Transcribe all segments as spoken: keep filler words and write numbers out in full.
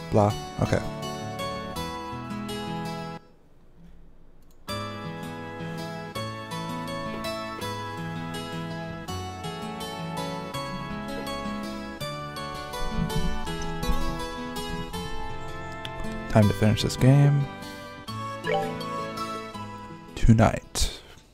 blah. Okay. Time to finish this game tonight.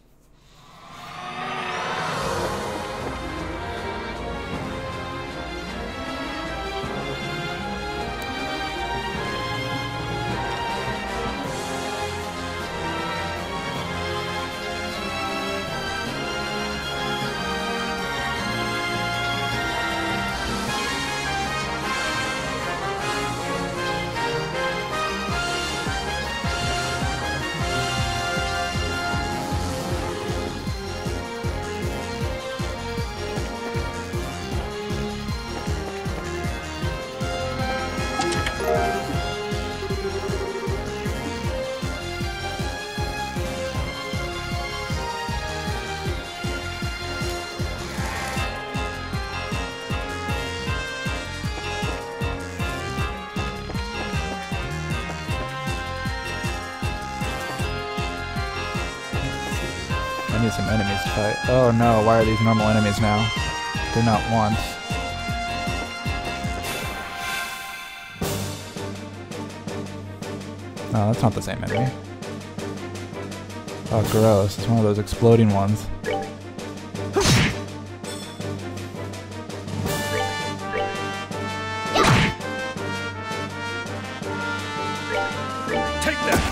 I need some enemies to fight. Oh no, why are these normal enemies now? They're not once. Oh, that's not the same enemy. Oh, gross. It's one of those exploding ones. Take that!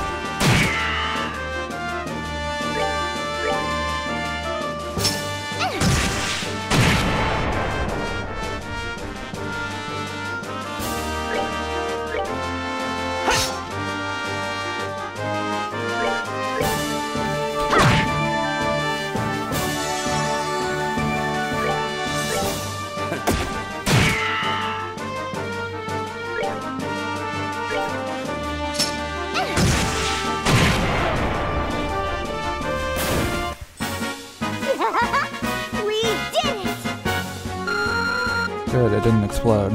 Good, it didn't explode.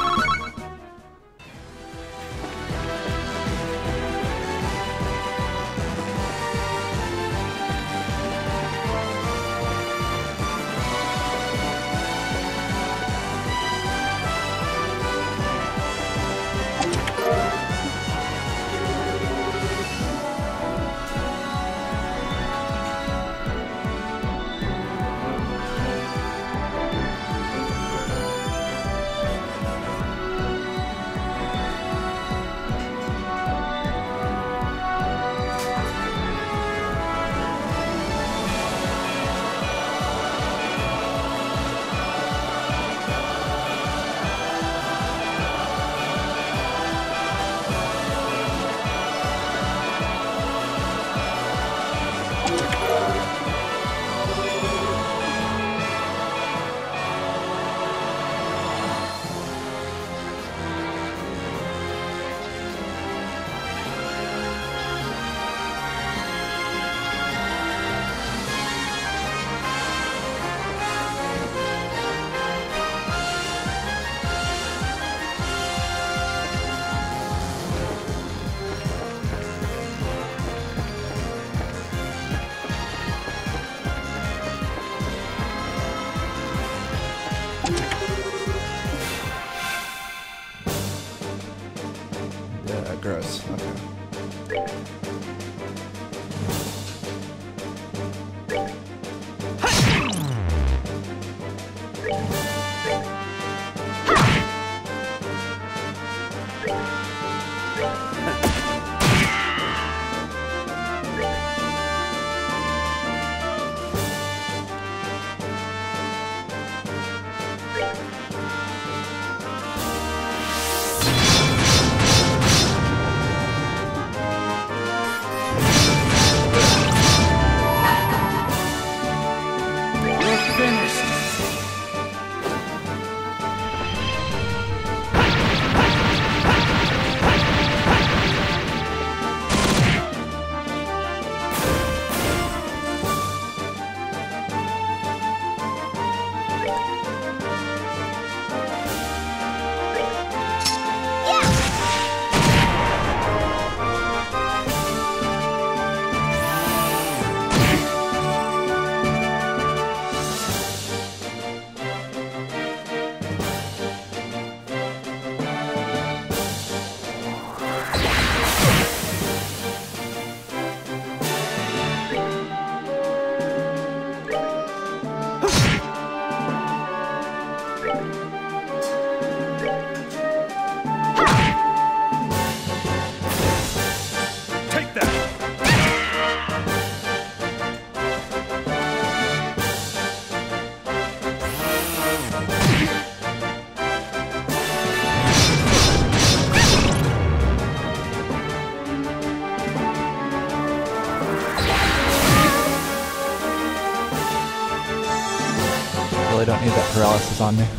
Yeah, gross. Okay. don't need that paralysis on me.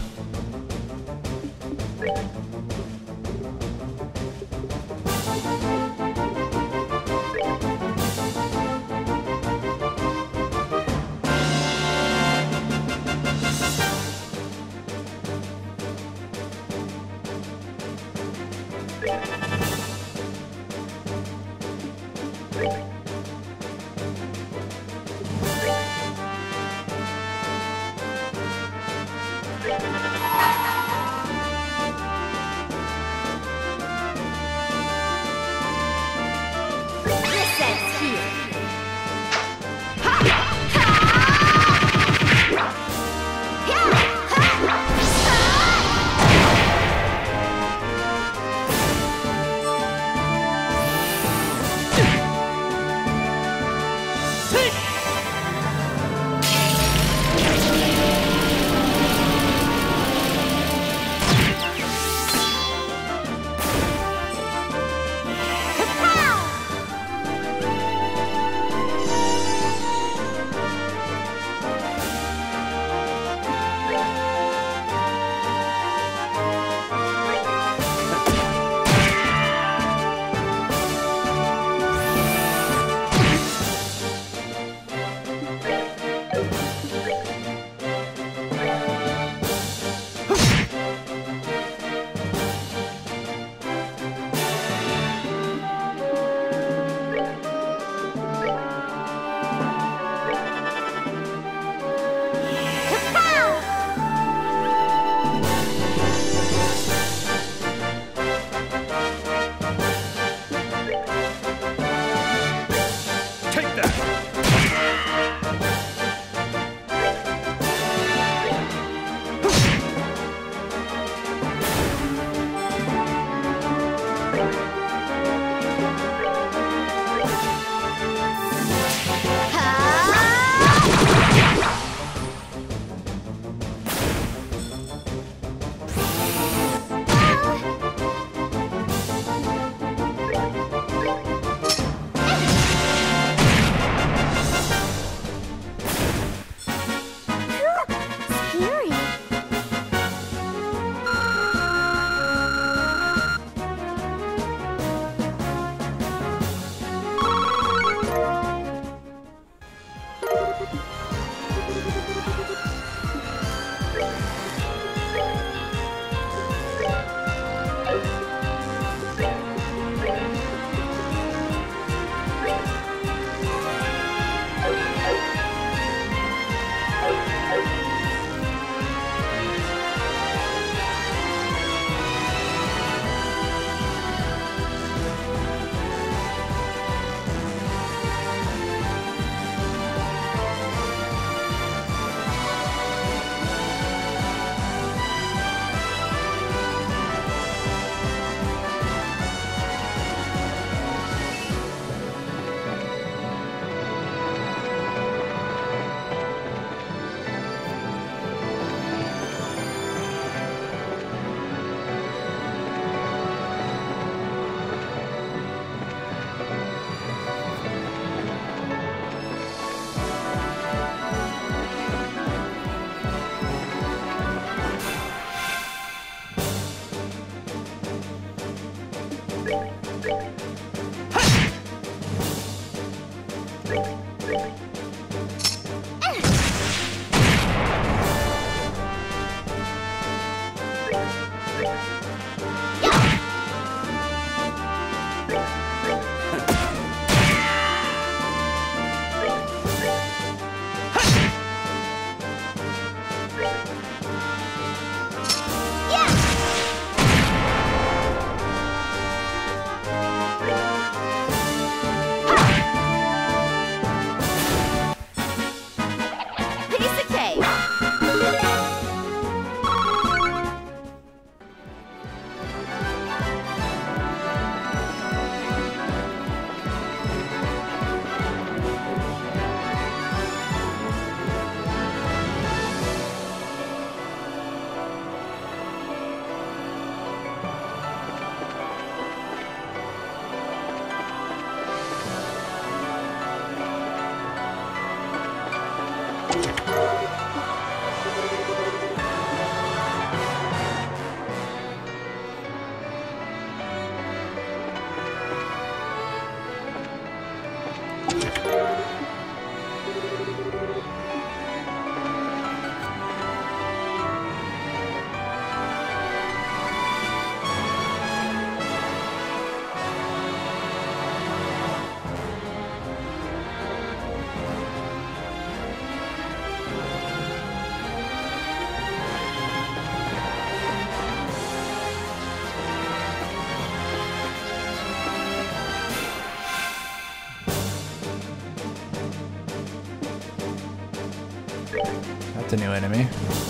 That's a new enemy.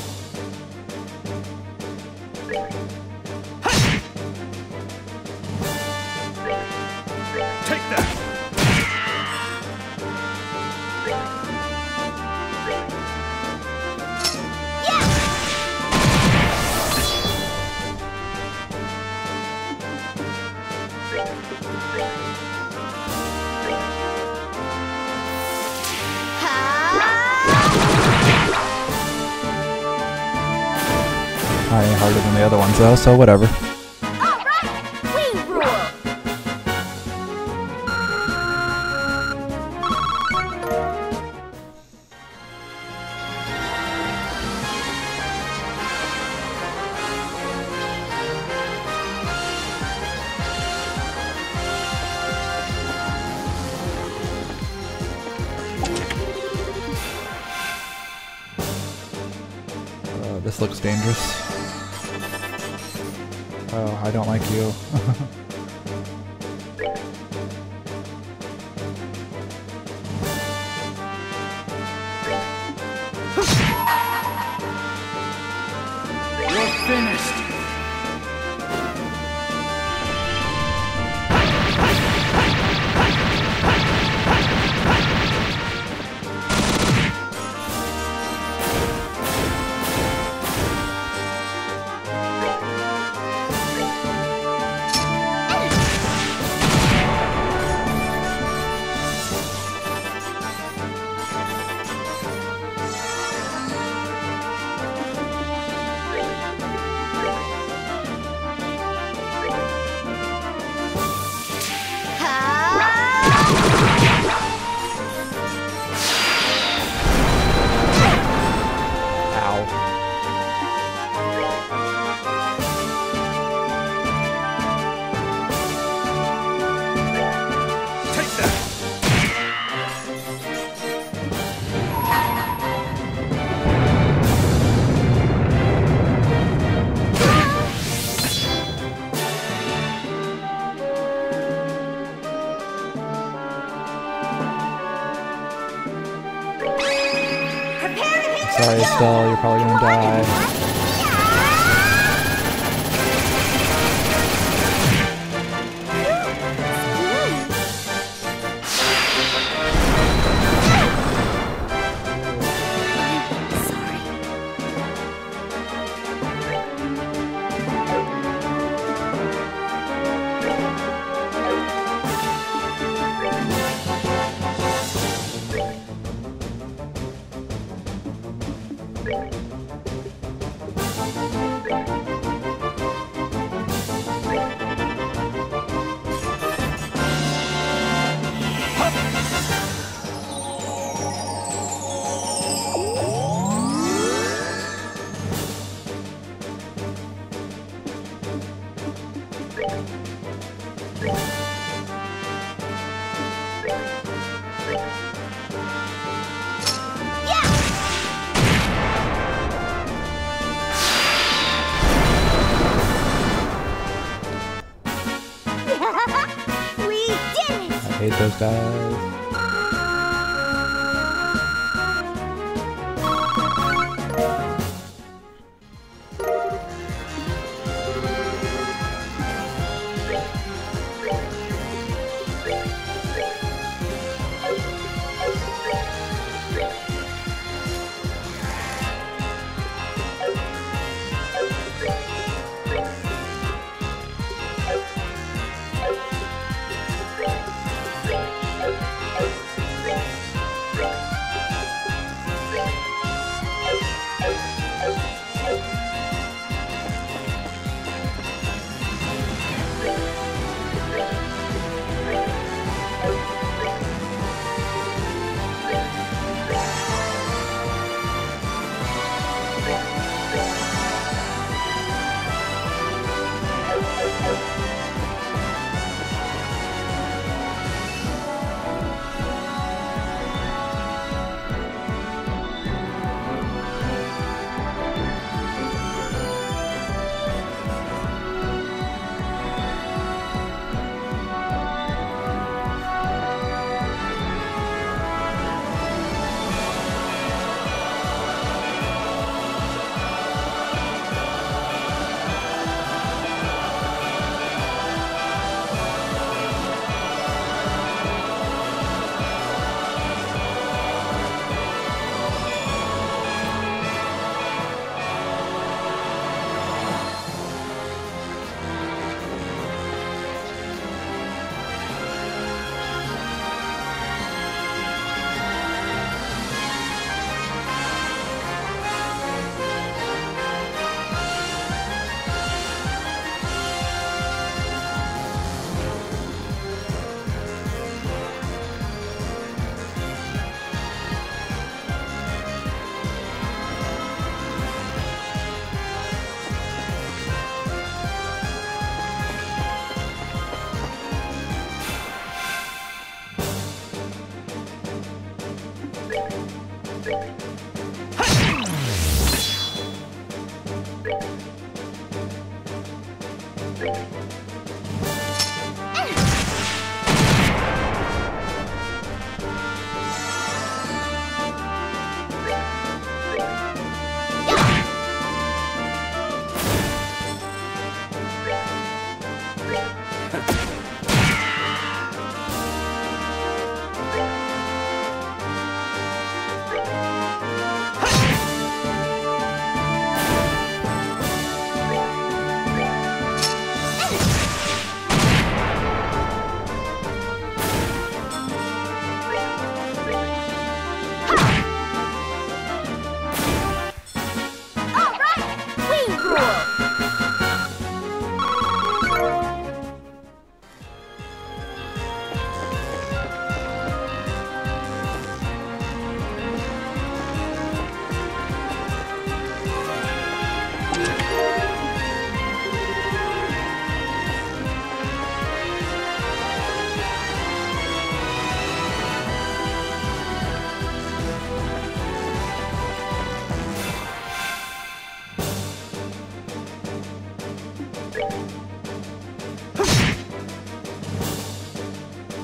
Take that! Not any harder than the other ones though, so whatever. Uh, this looks dangerous. Oh, I don't like you. You're finished! Sorry, Estelle, you're probably gonna die. I hate those guys.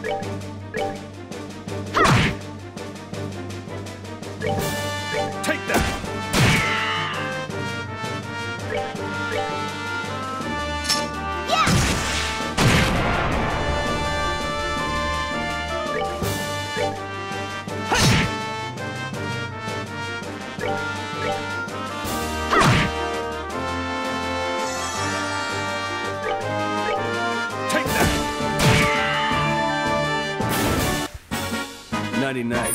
Take that! Nighty night.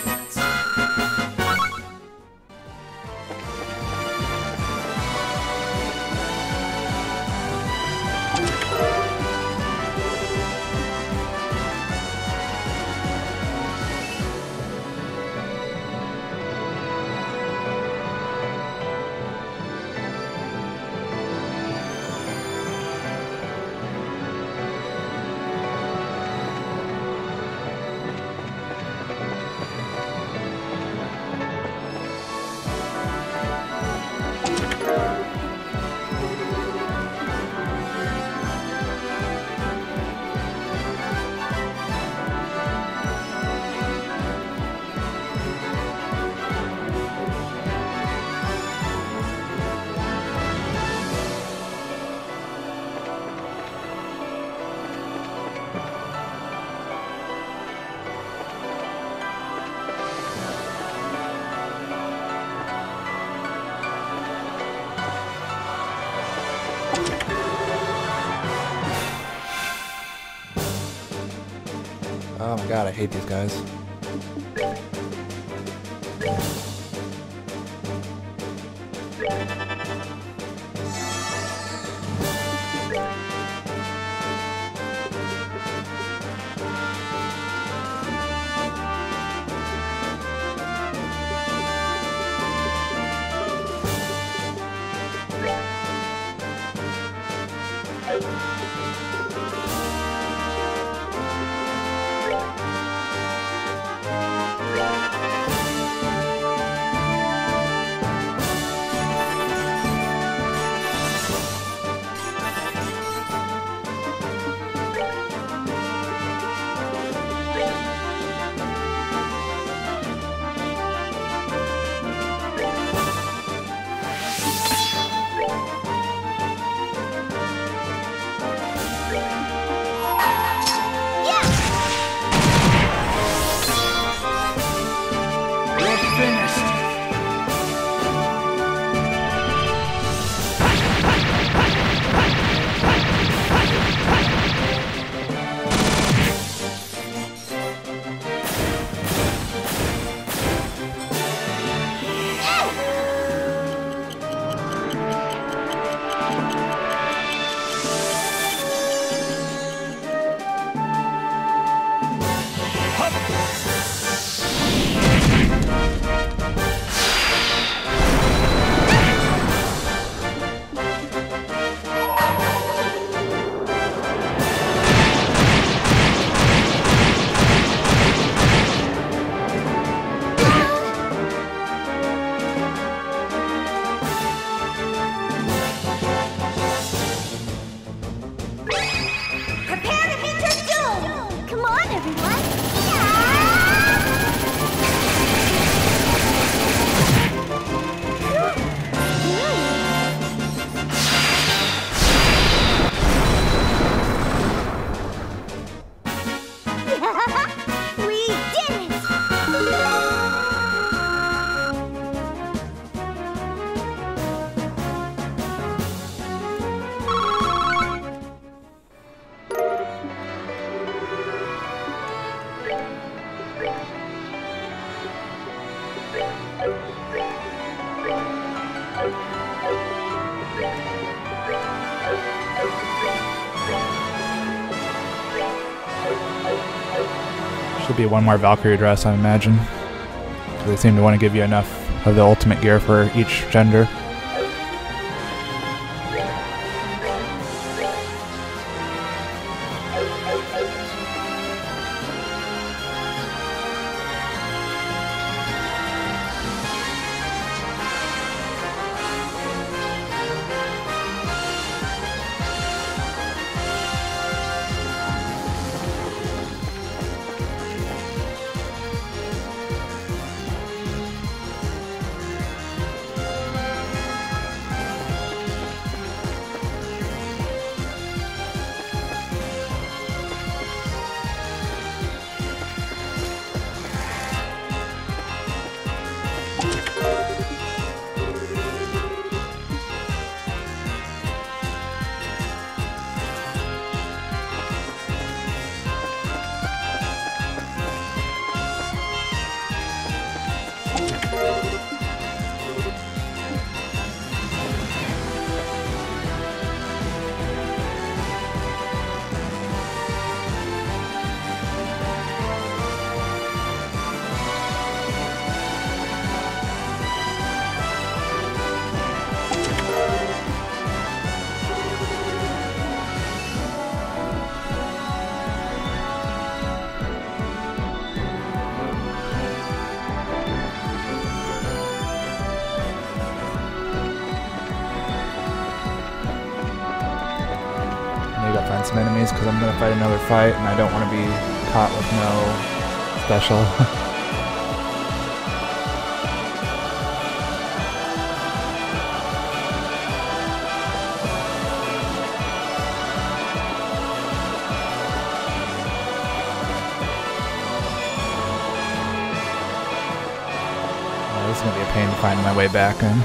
Oh my god, I hate these guys. Should be one more Valkyrie dress, I imagine. They seem to want to give you enough of the ultimate gear for each gender. some enemies because I'm going to fight another fight and I don't want to be caught with no special. This is going to be a pain to find my way back in.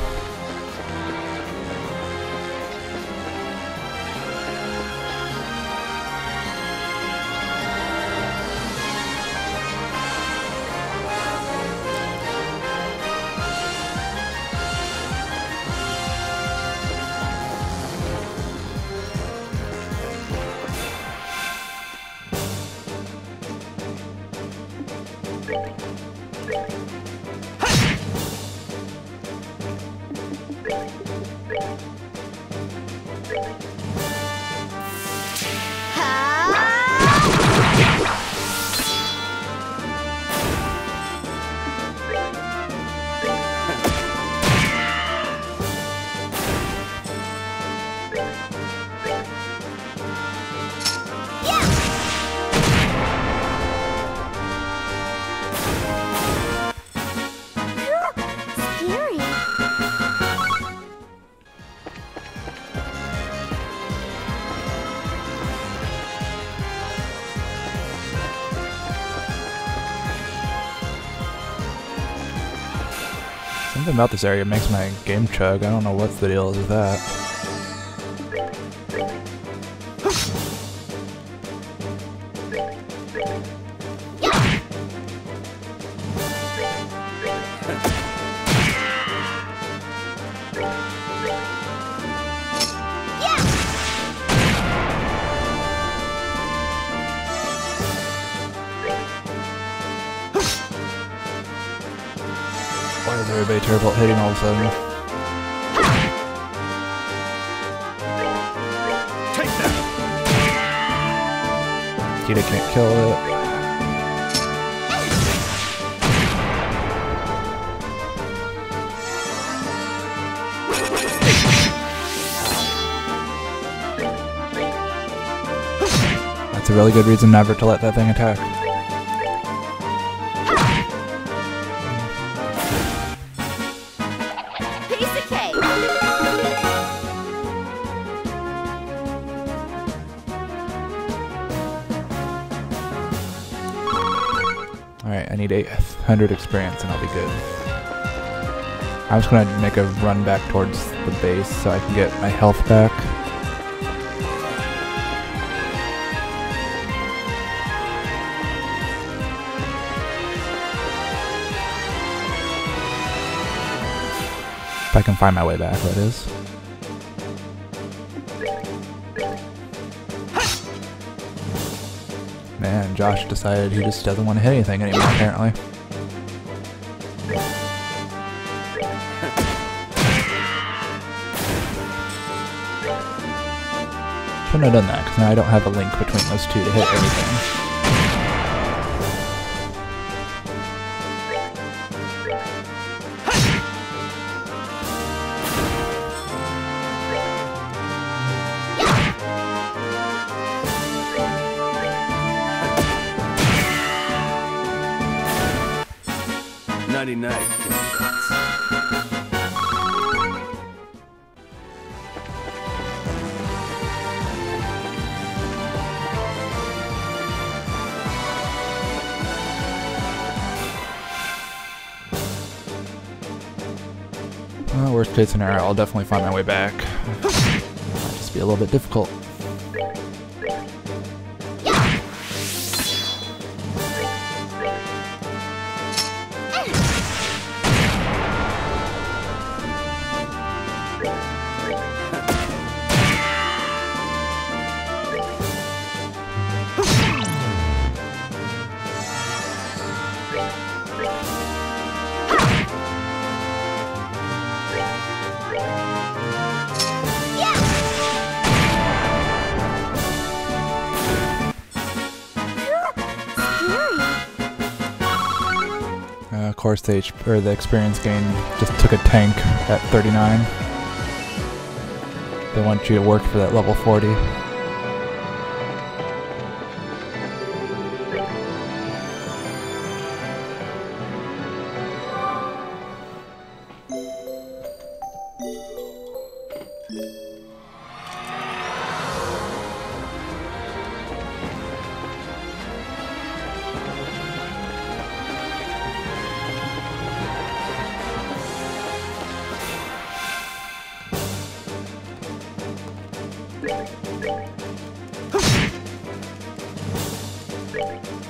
Something about this area makes my game chug. I don't know what the deal is with that. Why is everybody terrible at hitting all of a sudden? Take that! Kita can't kill it. That's a really good reason never to let that thing attack. Alright, I need eight hundred experience and I'll be good. I'm just gonna make a run back towards the base so I can get my health back. If I can find my way back, that is. Man, Josh decided he just doesn't want to hit anything anymore, apparently. Shouldn't have done that, because now I don't have a link between those two to hit everything. ninety-nine. Well, worst case scenario, I'll definitely find my way back. Might just be a little bit difficult. Uh, of course, the, H or the experience gain just took a tank at thirty-nine. They want you to work for that level forty.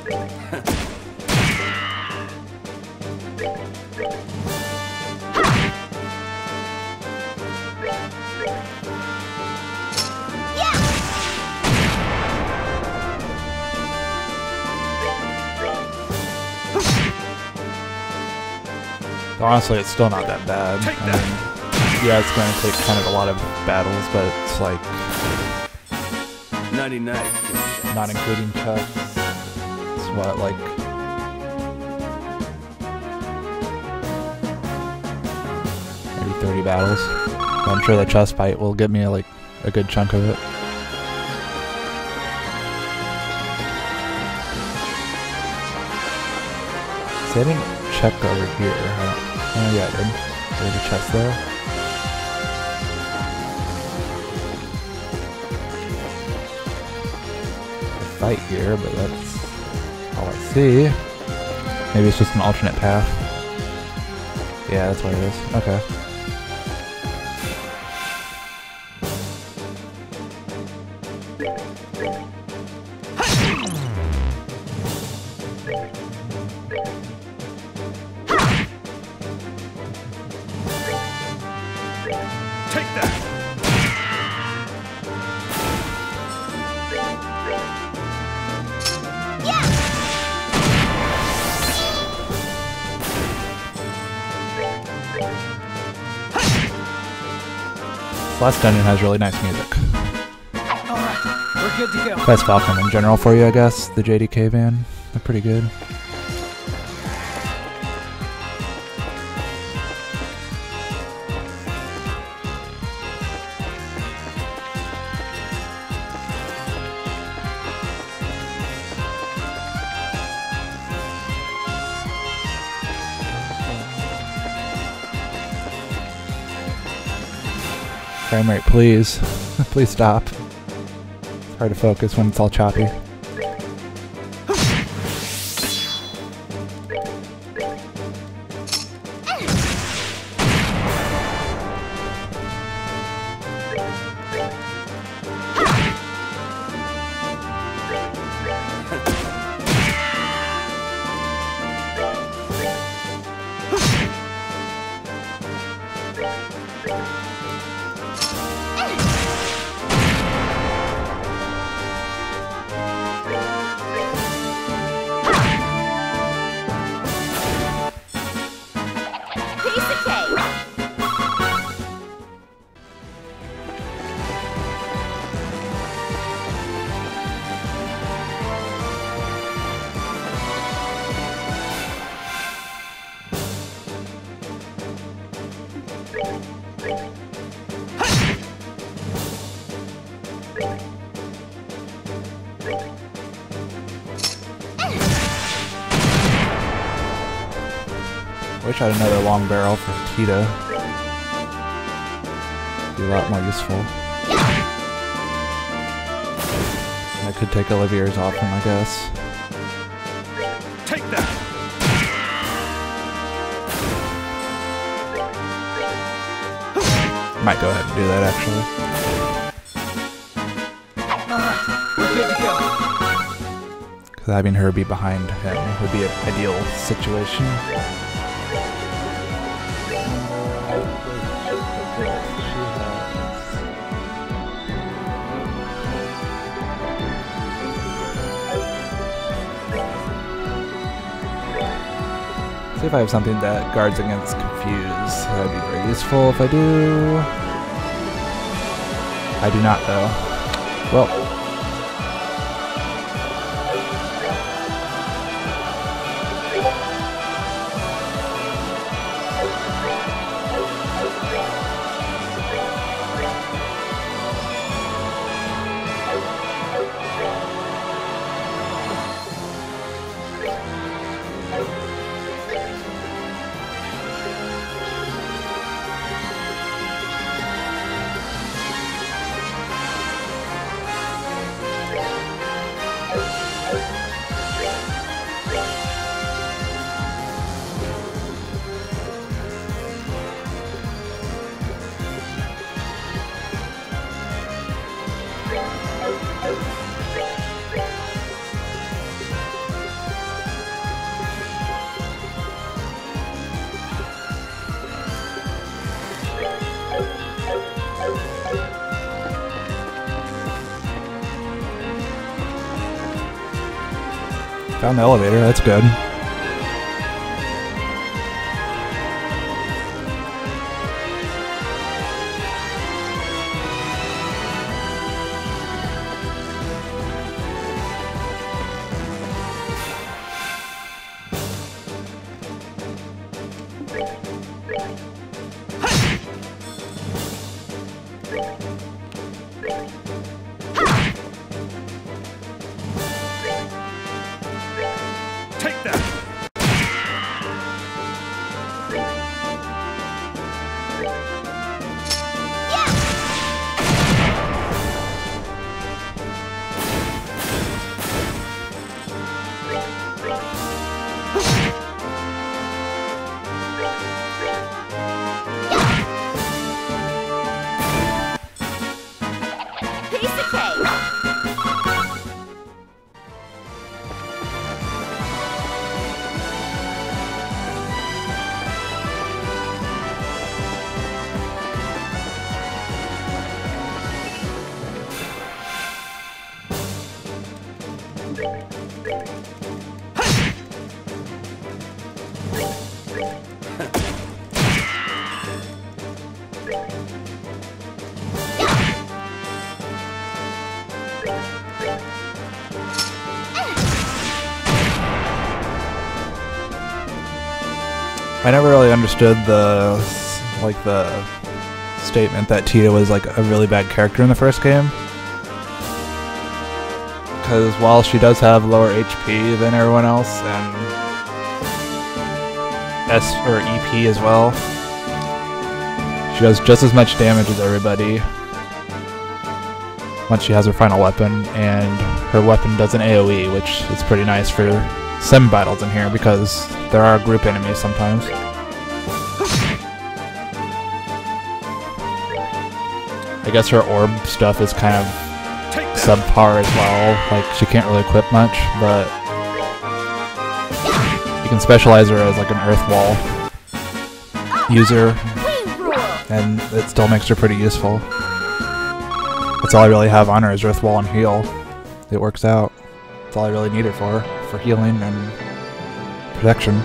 Honestly, it's still not that bad. I mean, yeah, it's going to take kind of a lot of battles, but it's like ninety-nine. not including tests. It's what, like maybe thirty battles. I'm sure the chest fight will give me like a good chunk of it. See, I didn't check over here. I don't, oh yeah, I did. There's a chest there. A fight here, but that's all I see. Maybe it's just an alternate path. Yeah, that's what it is. Okay. Take that! This last dungeon has really nice music. Alright, we're good to go. Best Falcon in general for you, I guess. The J D K van. They're pretty good. Frame rate, please. Please stop. It's hard to focus when it's all choppy. Wish I had another long barrel for Kita. Be a lot more useful. I could take Olivier's off him, I guess. Take that! Might go ahead and do that actually. Alright, we're good to go. Because having her be behind him would be an ideal situation. See if I have something that guards against confuse. That would be very useful if I do. I do not though. Well. Found the elevator, that's good. Take that! Piece of cake! I never really understood the like the statement that Tita was like a really bad character in the first game. Because while she does have lower H P than everyone else and S or E P as well, she does just as much damage as everybody once she has her final weapon, and her weapon does an AoE, which is pretty nice for sim battles in here because there are group enemies sometimes. I guess her orb stuff is kind of subpar as well, like she can't really equip much, but you can specialize her as like an earth wall user, and it still makes her pretty useful. That's all I really have on her is earth wall and heal. It works out. That's all I really need it for, for healing and protection.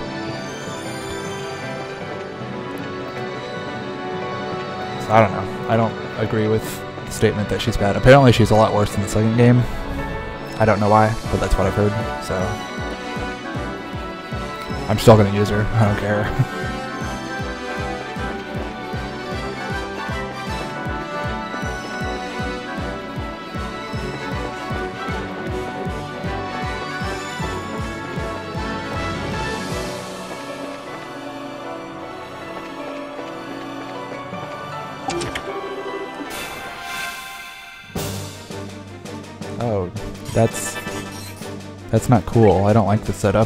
So I don't know. I don't agree with the statement that she's bad. Apparently she's a lot worse in the second game. I don't know why, but that's what I've heard, so I'm still gonna use her. I don't care. Oh, that's that's not cool. I don't like the setup.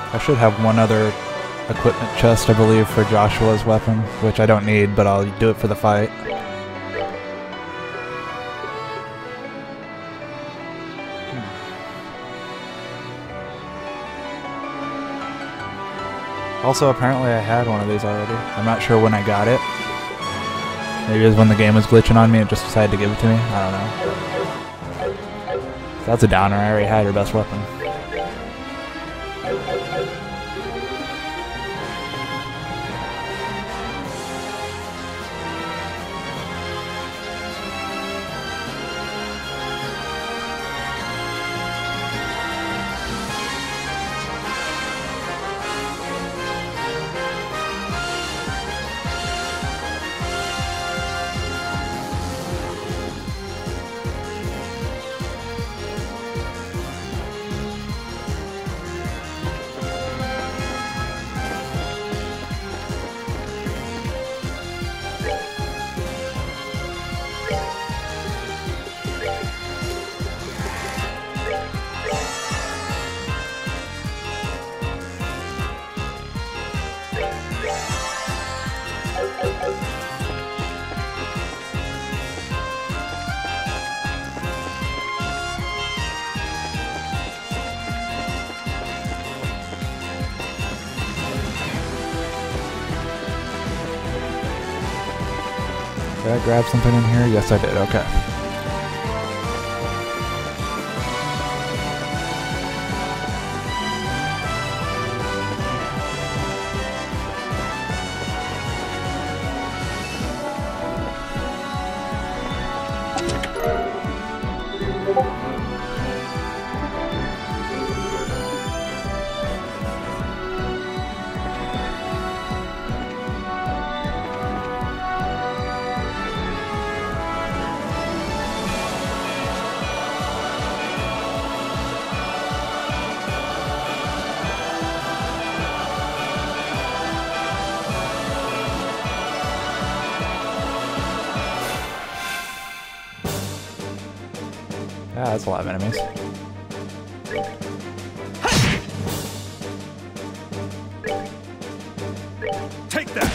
I should have one other equipment chest, I believe, for Joshua's weapon, which I don't need, but I'll do it for the fight. Also, apparently I had one of these already. I'm not sure when I got it. Maybe it was when the game was glitching on me and it just decided to give it to me. I don't know. That's a downer. I already had your best weapon. Did I grab something in here? Yes, I did. Okay. Yeah, that's a lot of enemies. Take that!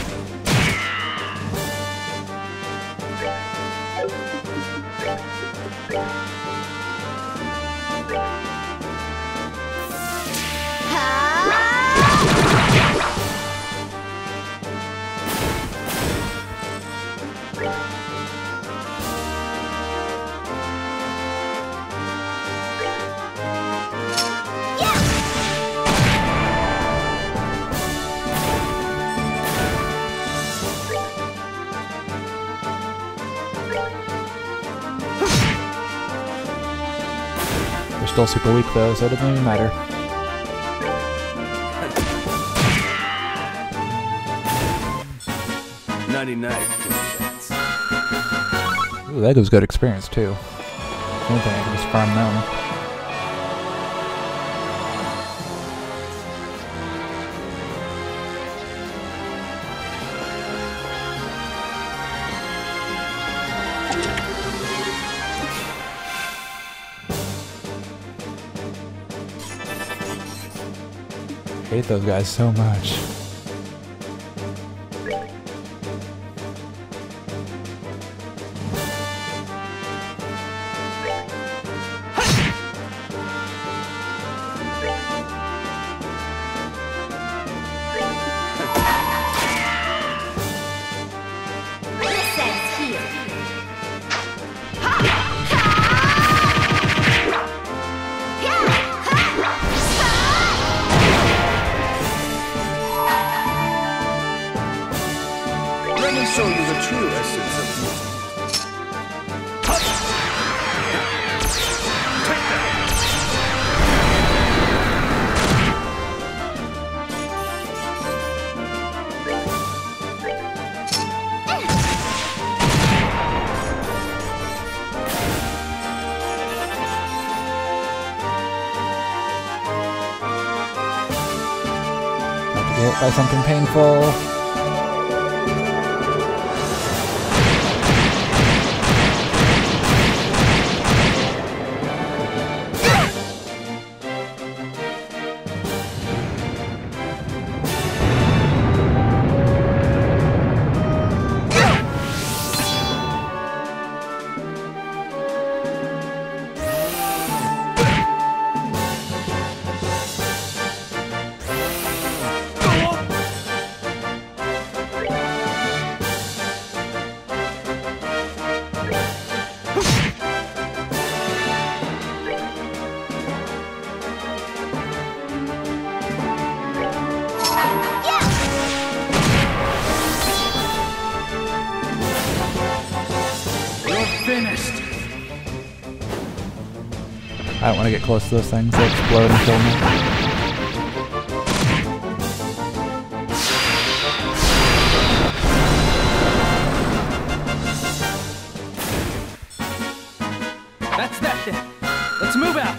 They're still super weak though, so it doesn't even matter. ninety-nine. Ooh, that gives good experience too. Same thing, I can just farm them. I hate those guys so much. Let me show you the true essence of music. Take that! Have to get hit by something painful. I don't want to get close to those things. They explode and kill me. That's that then. Let's move out.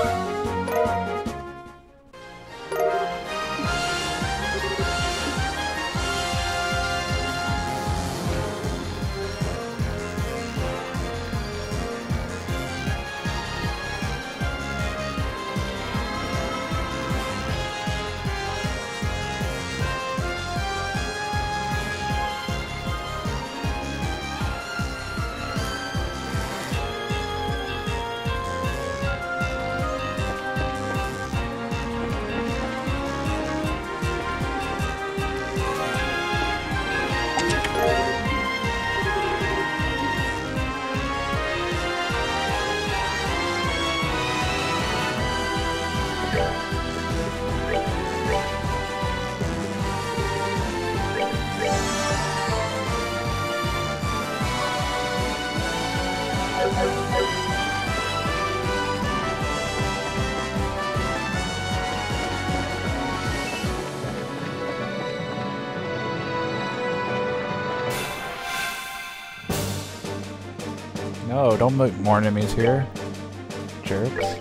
No, don't make more enemies here. Jerks.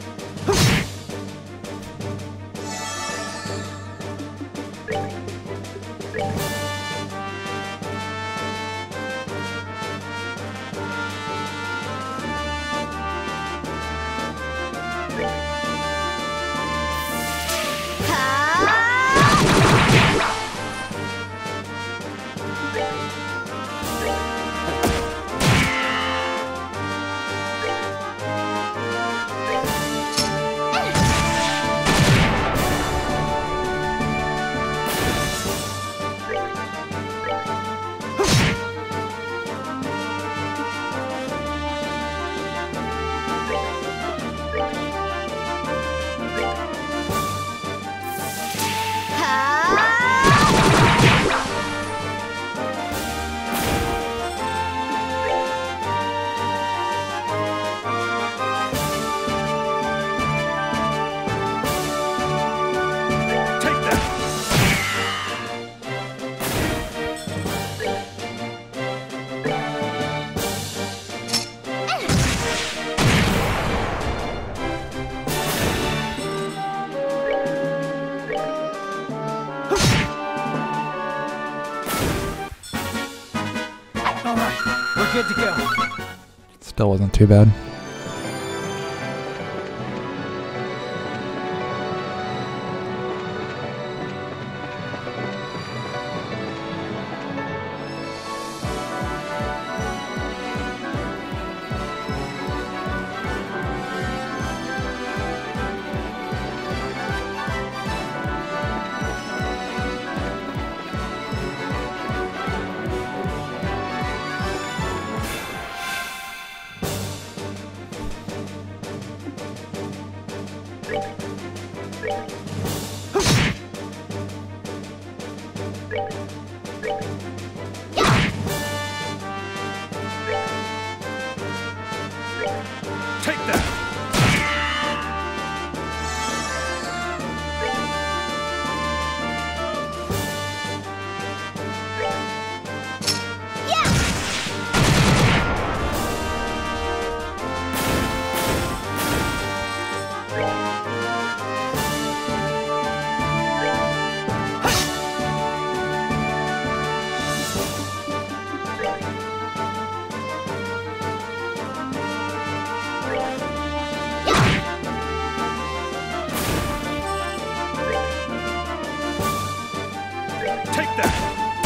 Good to go. Still wasn't too bad. Take that! Take that!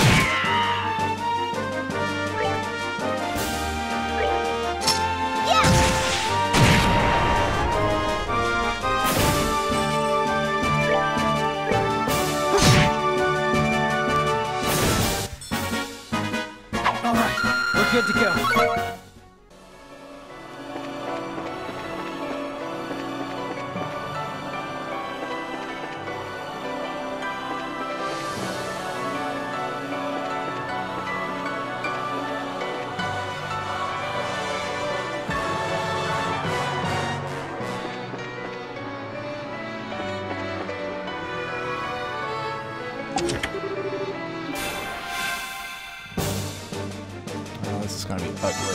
All right, we're good to go. gonna be ugly.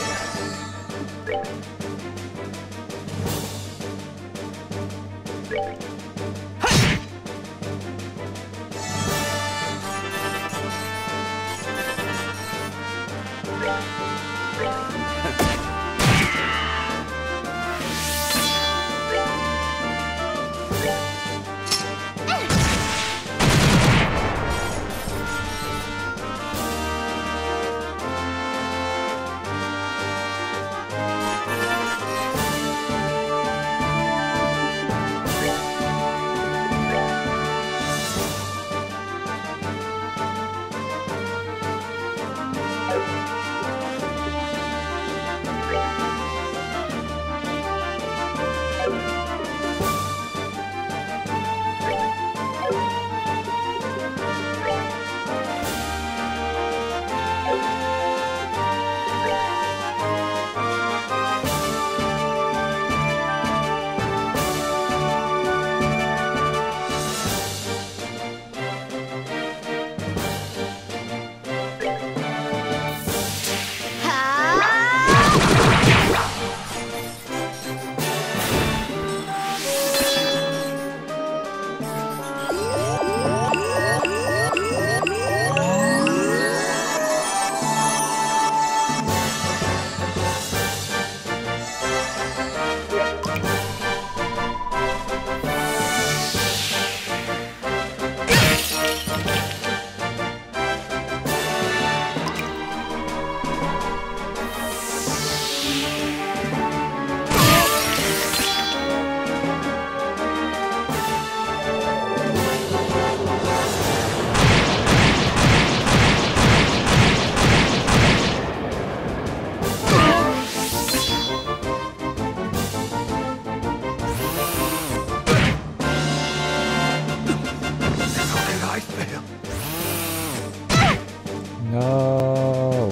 No.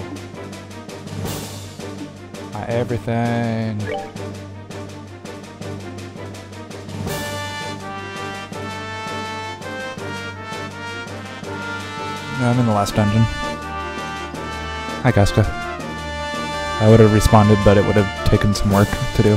My everything. No, I'm in the last dungeon. Hi, Casca. I would have responded, but it would have taken some work to do.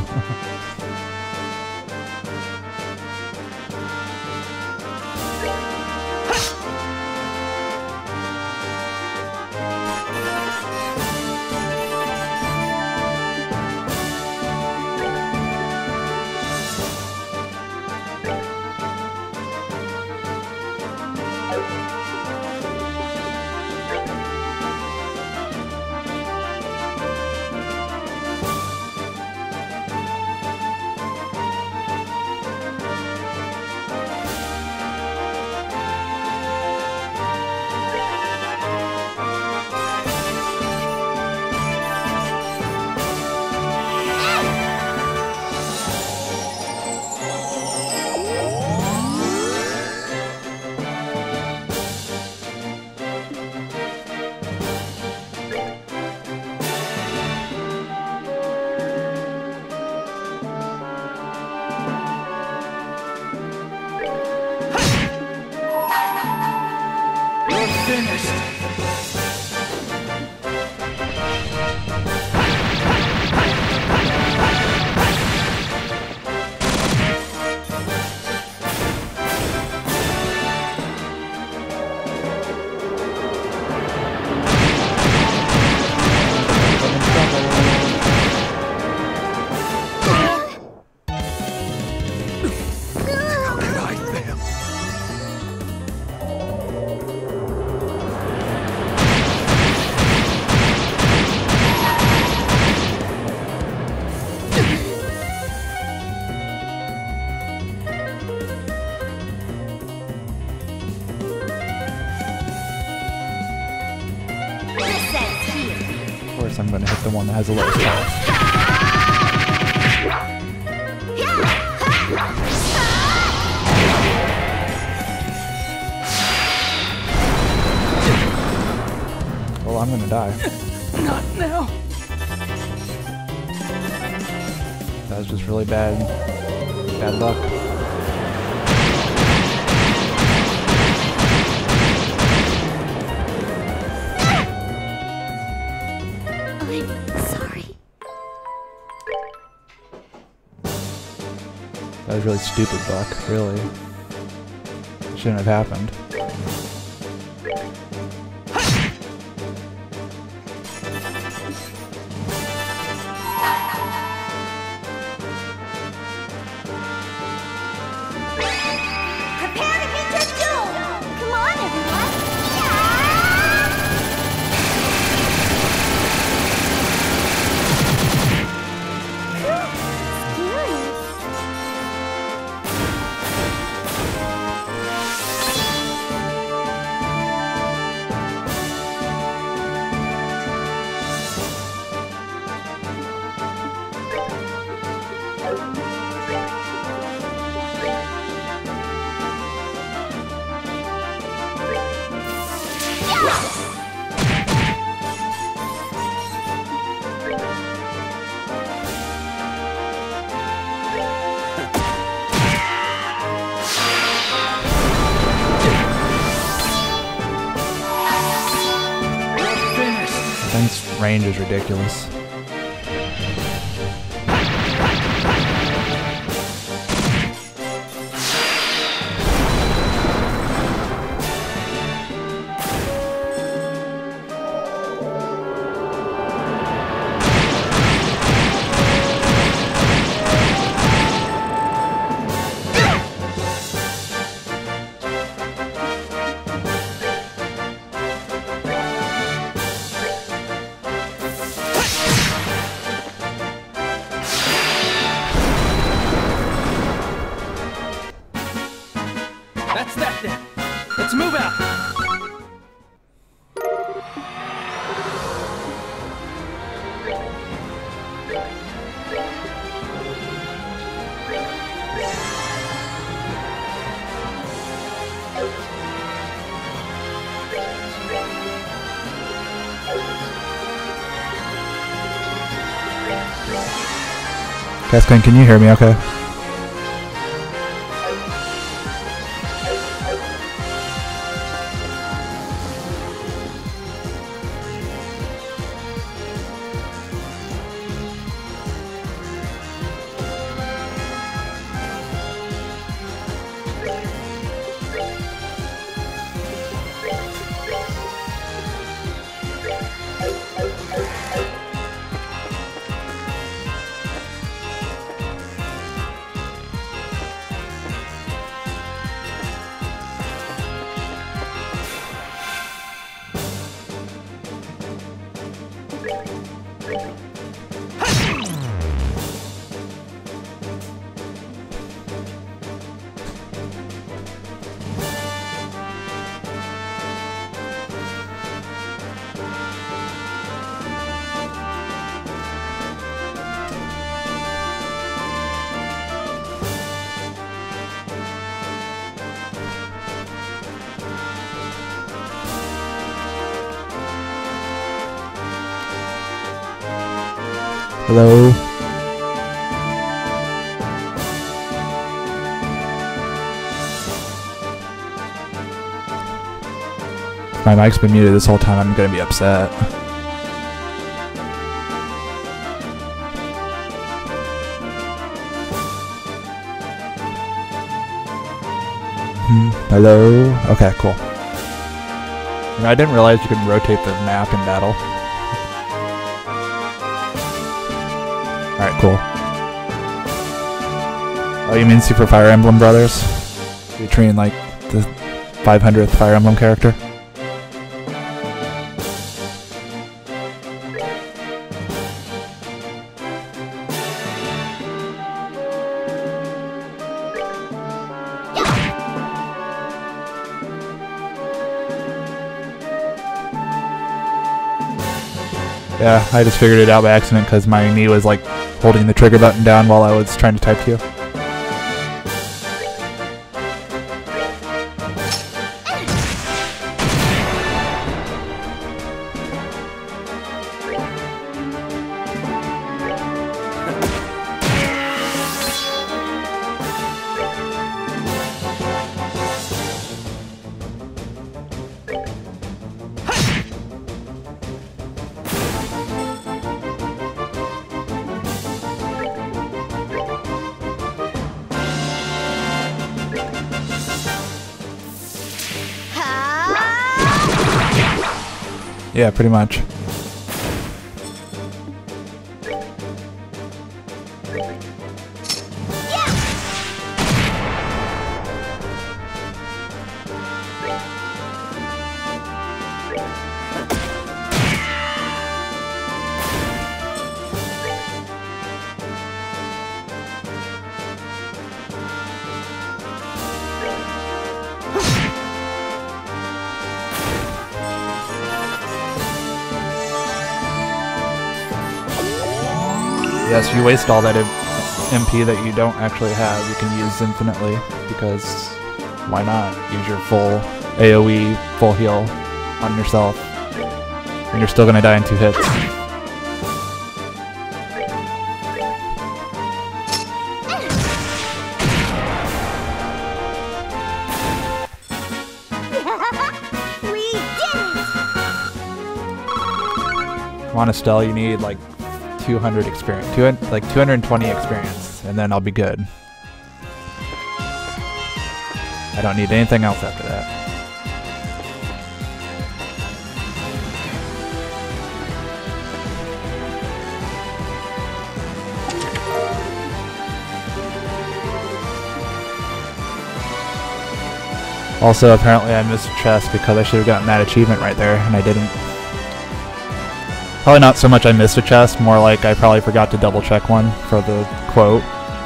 I'm going to hit the one that has the lowest health. Well, I'm going to die. Not now. That was just really bad. Bad luck. I'm was really stupid, Buck. Really. Shouldn't have happened. This range is ridiculous. That's that then. Let's move out. Cascan, can you hear me okay? Hello? If my mic's been muted this whole time, I'm gonna be upset. Hmm. Hello? Okay, cool. You know, I didn't realize you could rotate the map in battle. Alright, cool. Oh, you mean Super Fire Emblem Brothers? You're treating like the five hundredth Fire Emblem character? Yeah, I just figured it out by accident because my knee was like holding the trigger button down while I was trying to type to you. Yeah, pretty much. Yes, you waste all that M P that you don't actually have. You can use infinitely, because why not? Use your full AoE, full heal on yourself, and you're still gonna die in two hits. We did it! On Estelle, you need like two hundred experience, two, like two hundred twenty experience, and then I'll be good. I don't need anything else after that. Also, apparently I missed a chest because I should have gotten that achievement right there, and I didn't. Probably not so much I missed a chest, more like I probably forgot to double check one for the quote.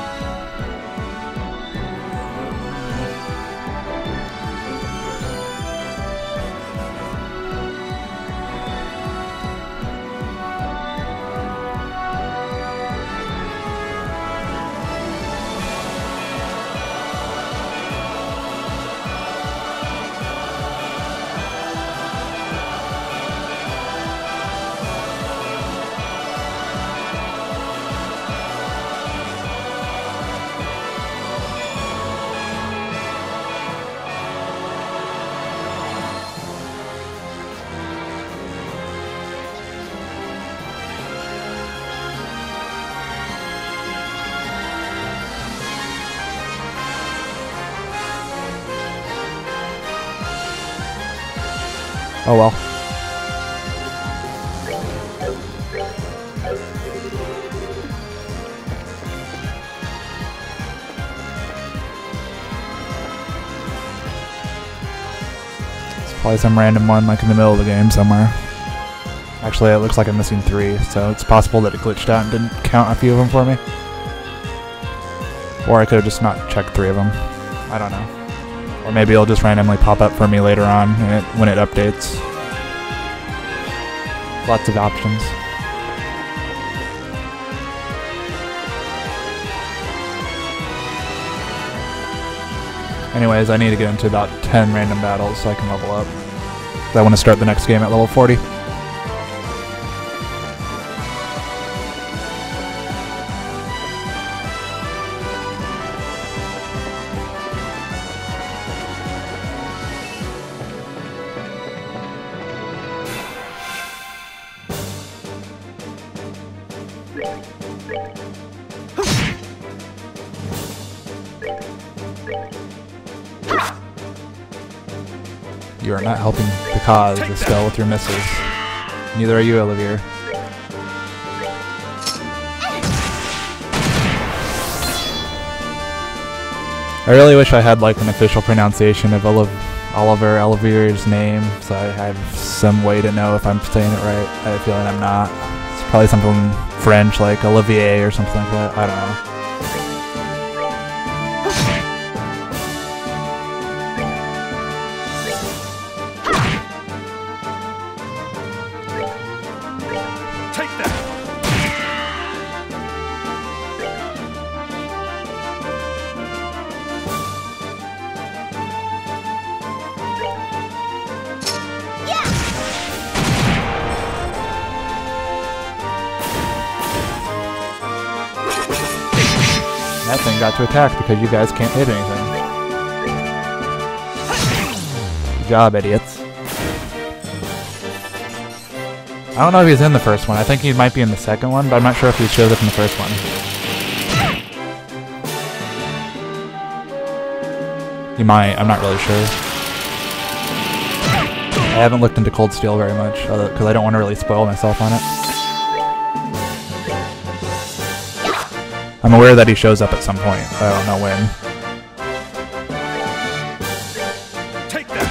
Oh well. It's probably some random one like in the middle of the game somewhere. Actually, it looks like I'm missing three, so it's possible that it glitched out and didn't count a few of them for me. Or I could have just not checked three of them. I don't know. Or maybe it'll just randomly pop up for me later on and it, when it updates. Lots of options. Anyways, I need to get into about ten random battles so I can level up. I want to start the next game at level forty. You are not helping the cause, Estelle, with your misses. Neither are you, Olivier. I really wish I had like an official pronunciation of Oliv Oliver Olivier's name, so I have some way to know if I'm saying it right. I have a feeling I'm not. It's probably something French, like Olivier or something like that. I don't know. That thing got to attack because you guys can't hit anything. Good job, idiots. I don't know if he's in the first one. I think he might be in the second one, but I'm not sure if he shows up in the first one. He might. I'm not really sure. haven't looked into Cold Steel very much, because I don't want to really spoil myself on it. I'm aware that he shows up at some point, but I don't know when. Take that.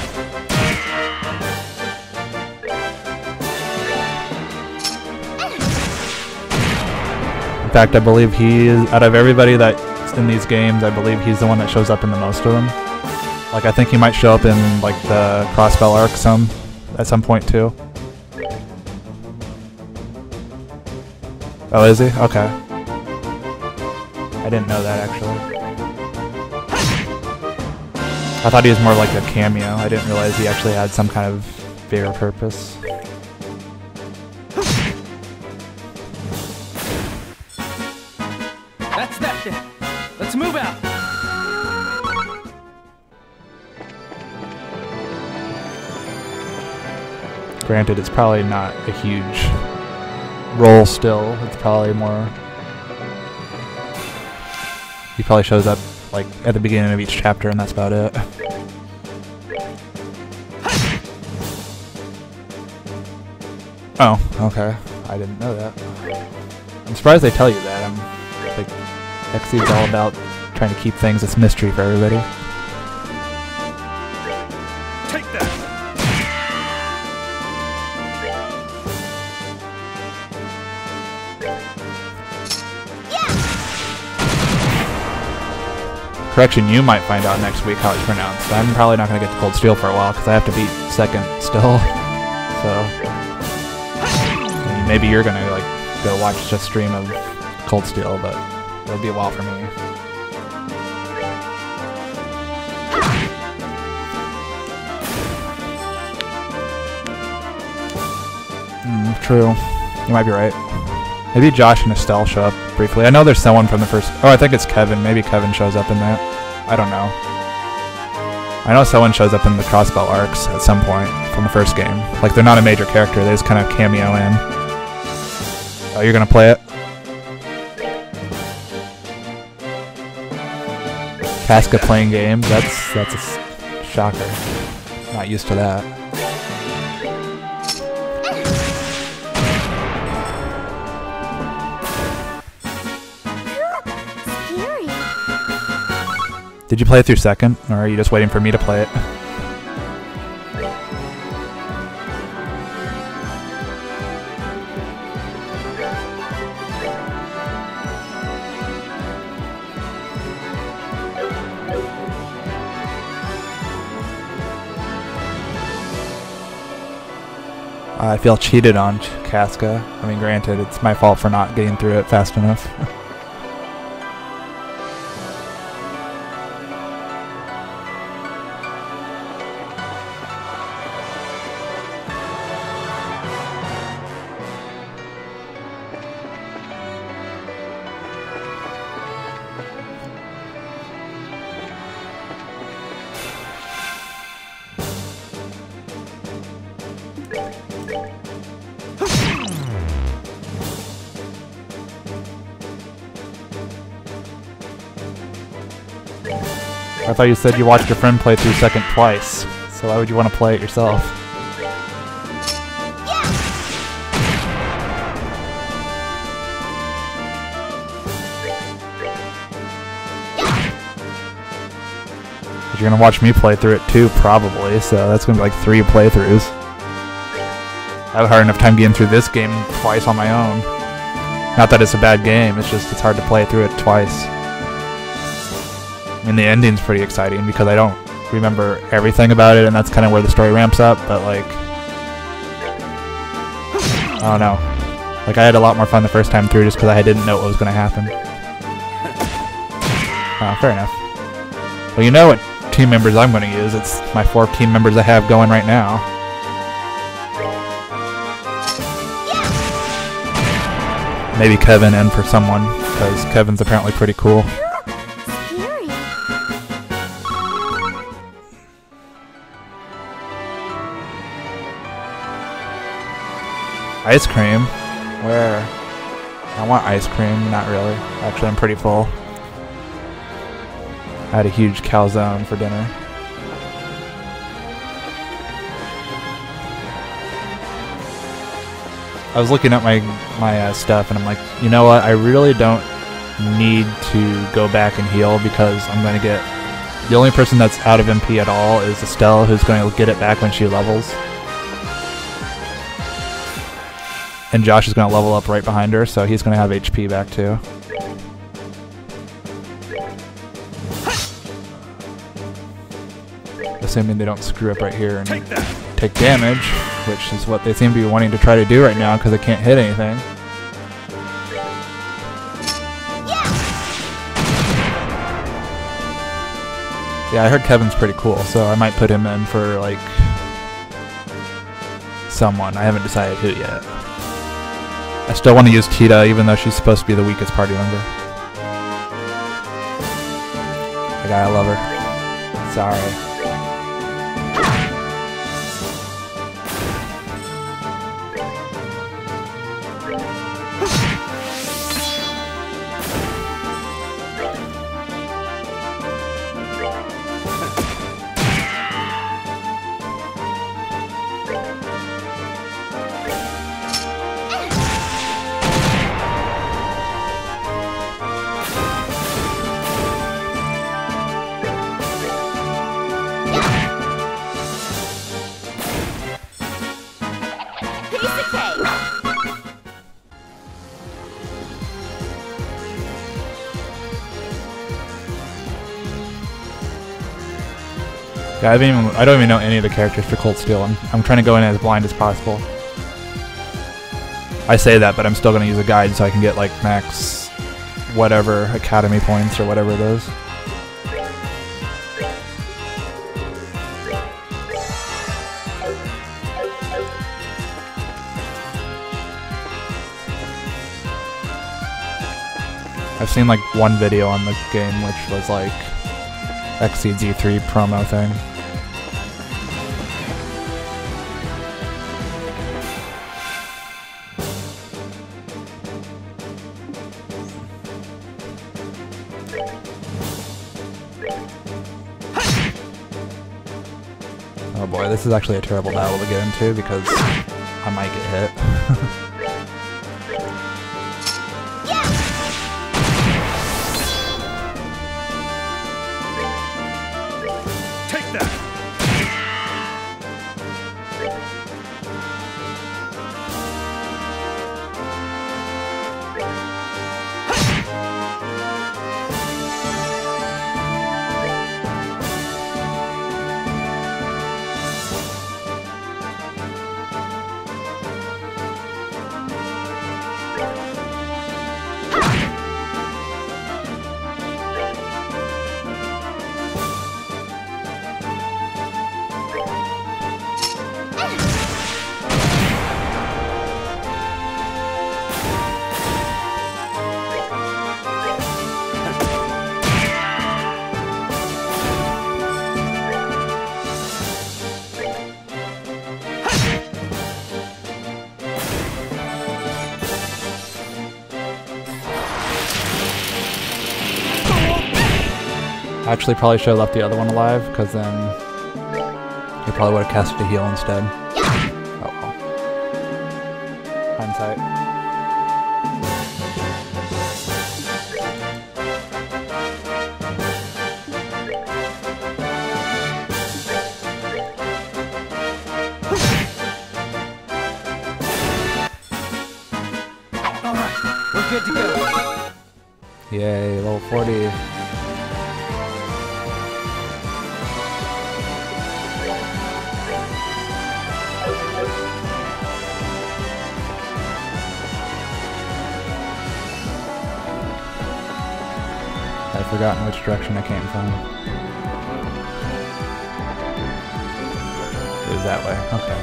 In fact, I believe he is, out of everybody that's in these games, I believe he's the one that shows up in the most of them. Like, I think he might show up in, like, the Crossbell arc some, at some point, too. Oh, is he? Okay. I didn't know that, actually. I thought he was more like a cameo. I didn't realize he actually had some kind of bigger purpose. That's that then. Let's move out. Granted, it's probably not a huge role still. It's probably more... He probably shows up like at the beginning of each chapter and that's about it. Oh, okay. I didn't know that. I'm surprised they tell you that. I'm like, X C is all about trying to keep things as mystery for everybody. Take that. Correction, you might find out next week how it's pronounced. I'm probably not going to get to Cold Steel for a while because I have to beat second still. So I mean, maybe you're going to like go watch a stream of Cold Steel, but it'll be a while for me. Mm, true. You might be right. Maybe Josh and Estelle show up briefly. I know there's someone from the first... Oh, I think it's Kevin. Maybe Kevin shows up in that. I don't know. I know someone shows up in the Crossbell arcs at some point from the first game. Like, they're not a major character. They just kind of cameo in. Oh, you're going to play it? Casca playing games? That's, that's a shocker. Not used to that. Did you play it through second, or are you just waiting for me to play it? I feel cheated on, Casca. I mean, granted, it's my fault for not getting through it fast enough. I thought you said you watched your friend play through second twice, so why would you want to play it yourself? You're gonna watch me play through it too, probably, so that's gonna be like three playthroughs. I have a hard enough time getting through this game twice on my own. Not that it's a bad game, it's just it's hard to play through it twice. I mean, the ending's pretty exciting because I don't remember everything about it, and that's kind of where the story ramps up, but like... I don't know. Like, I had a lot more fun the first time through just because I didn't know what was going to happen. Oh, fair enough. Well, you know what team members I'm going to use. It's my four team members I have going right now. Maybe Kevin and for someone, because Kevin's apparently pretty cool. Ice cream? Where? I want ice cream. Not really. Actually, I'm pretty full. I had a huge calzone for dinner. I was looking at my my uh, stuff and I'm like, you know what? I really don't need to go back and heal because I'm going to get... The only person that's out of M P at all is Estelle, who's going to get it back when she levels. And Josh is going to level up right behind her, so he's going to have H P back too. Assuming they don't screw up right here and Take that. take damage, which is what they seem to be wanting to try to do right now because they can't hit anything. Yeah, I heard Kevin's pretty cool, so I might put him in for, like, someone. I haven't decided who yet. I still want to use Tita, even though she's supposed to be the weakest party member. I gotta love her. Sorry. Yeah, I, haven't even, I don't even know any of the characters for Cold Steel. I'm, I'm trying to go in as blind as possible. I say that, but I'm still going to use a guide so I can get like max whatever academy points or whatever it is. I've seen like one video on the game which was like X C Z three promo thing. Oh boy, this is actually a terrible battle to get into because I might get hit. Actually, probably should have left the other one alive, because then he probably would have casted a heal instead. Oh well. Hindsight. Alright, we're good to go. Yay, level forty. I've forgotten which direction I came from. It was that way, okay.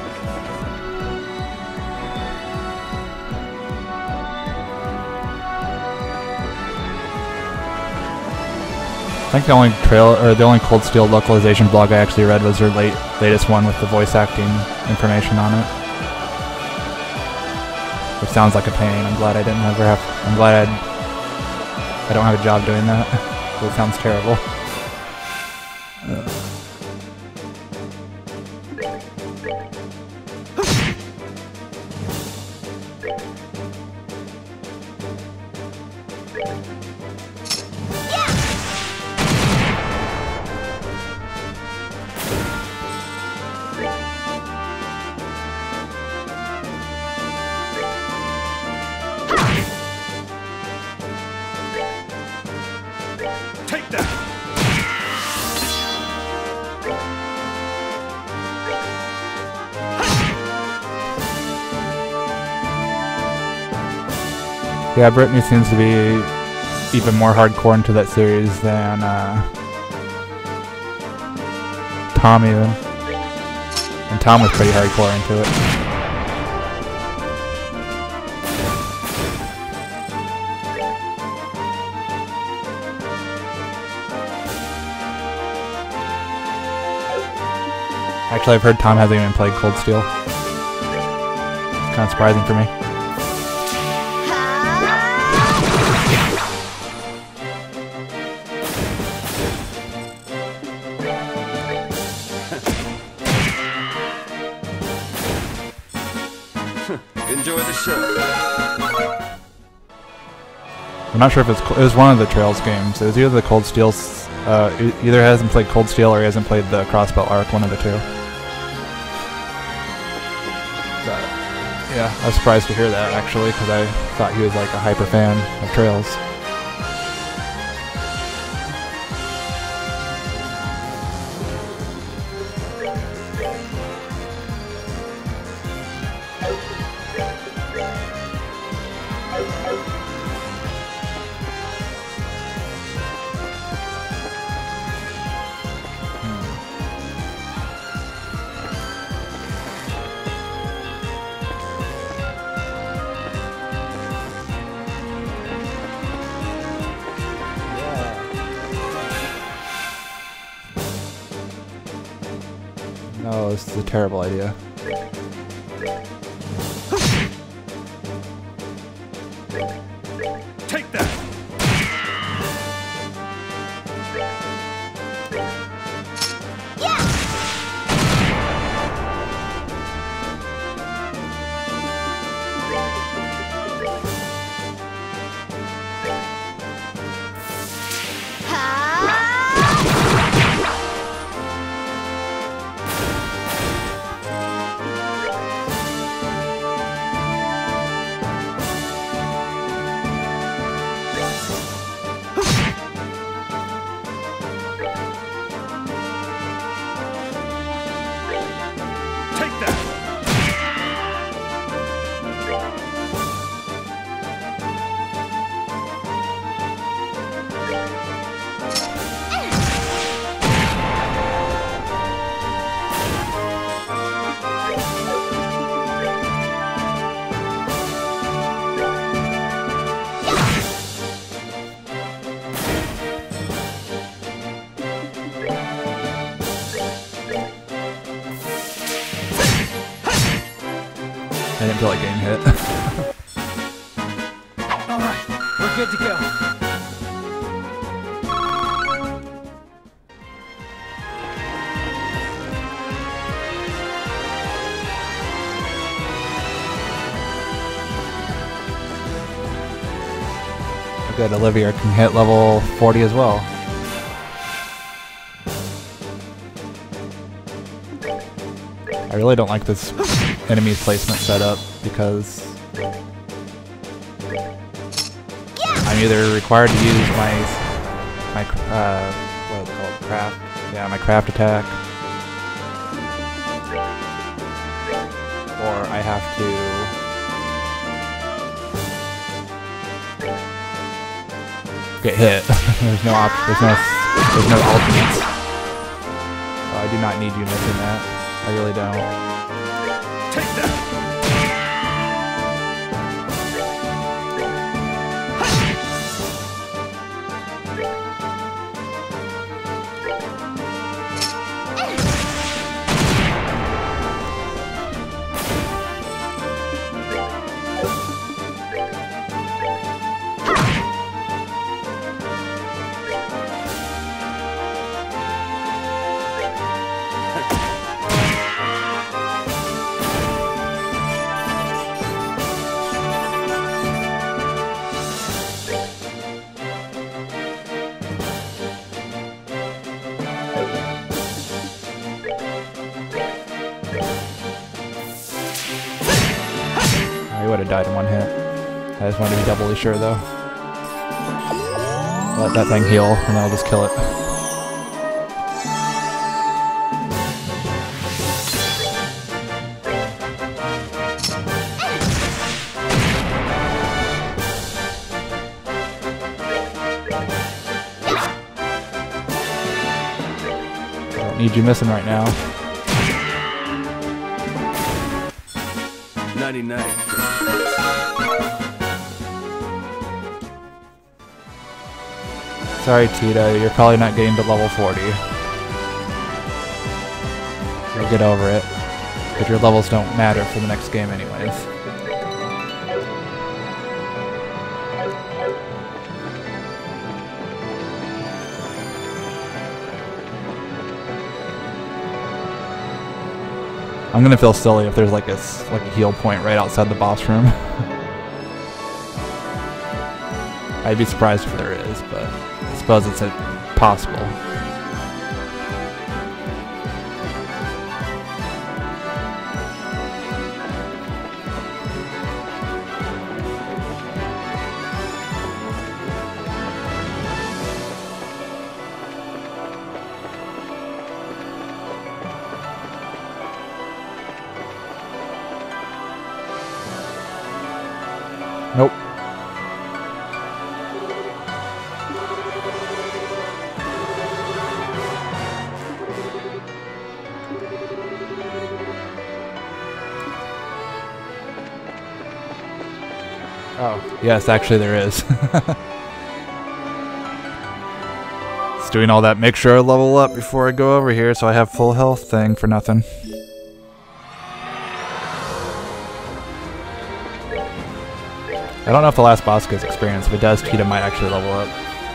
I think the only trail or the only Cold Steel localization blog I actually read was their late latest one with the voice acting information on it. Which sounds like a pain. I'm glad I didn't ever have I'm glad I'd I don't have a job doing that. It sounds terrible. Ugh. Yeah, Brittany seems to be even more hardcore into that series than uh, Tom even. And Tom was pretty hardcore into it. Actually, I've heard Tom hasn't even played Cold Steel. It's kind of surprising for me. Enjoy the show. I'm not sure if it's it was one of the Trails games. It was either the Cold Steel, uh, e either hasn't played Cold Steel or he hasn't played the Crossbelt Arc. One of the two. But yeah, I was surprised to hear that actually because I thought he was like a hyper fan of Trails. No, this is a terrible idea. Take that! I didn't feel like getting hit. Alright, we're good to go. Good, Olivia can hit level forty as well. I really don't like this enemy placement setup because I'm either required to use my my uh, what is it called, craft? Yeah, my craft attack, or I have to get hit. There's no op there's no there's no alternates. Oh, I do not need you missing that. I really don't. Take that! I would have died in one hit. I just wanted to be doubly sure though. Let that thing heal and then I'll just kill it. Don't need you missing right now. ninety-nine. Sorry, Tita, you're probably not getting to level forty. You'll get over it. But your levels don't matter for the next game anyways. I'm gonna feel silly if there's like a, s- like a heal point right outside the boss room. I'd be surprised if there is, but I suppose it's uh, possible. Nope. Oh, yes, actually there is. It's doing all that, make sure I level up before I go over here so I have full health thing for nothing. I don't know if the last boss gets experience. If it does, Tita might actually level up.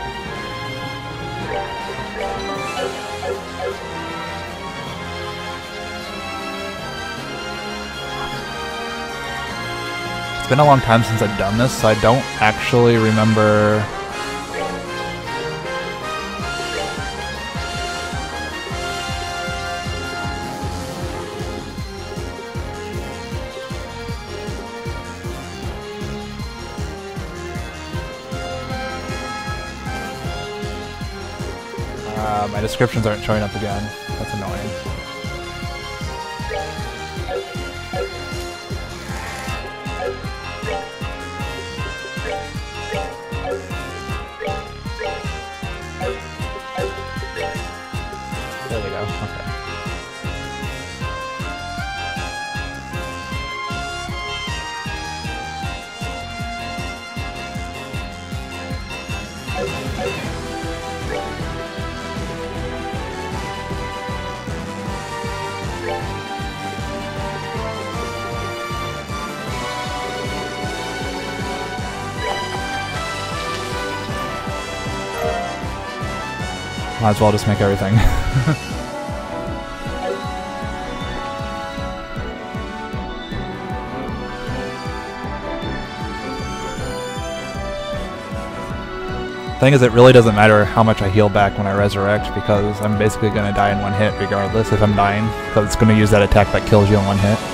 It's been a long time since I've done this, so I don't actually remember... Uh, my descriptions aren't showing up again. That's annoying. There we go. Okay. Might as well just make everything. Thing is, it really doesn't matter how much I heal back when I resurrect, because I'm basically going to die in one hit regardless if I'm dying, because it's going to use that attack that kills you in one hit.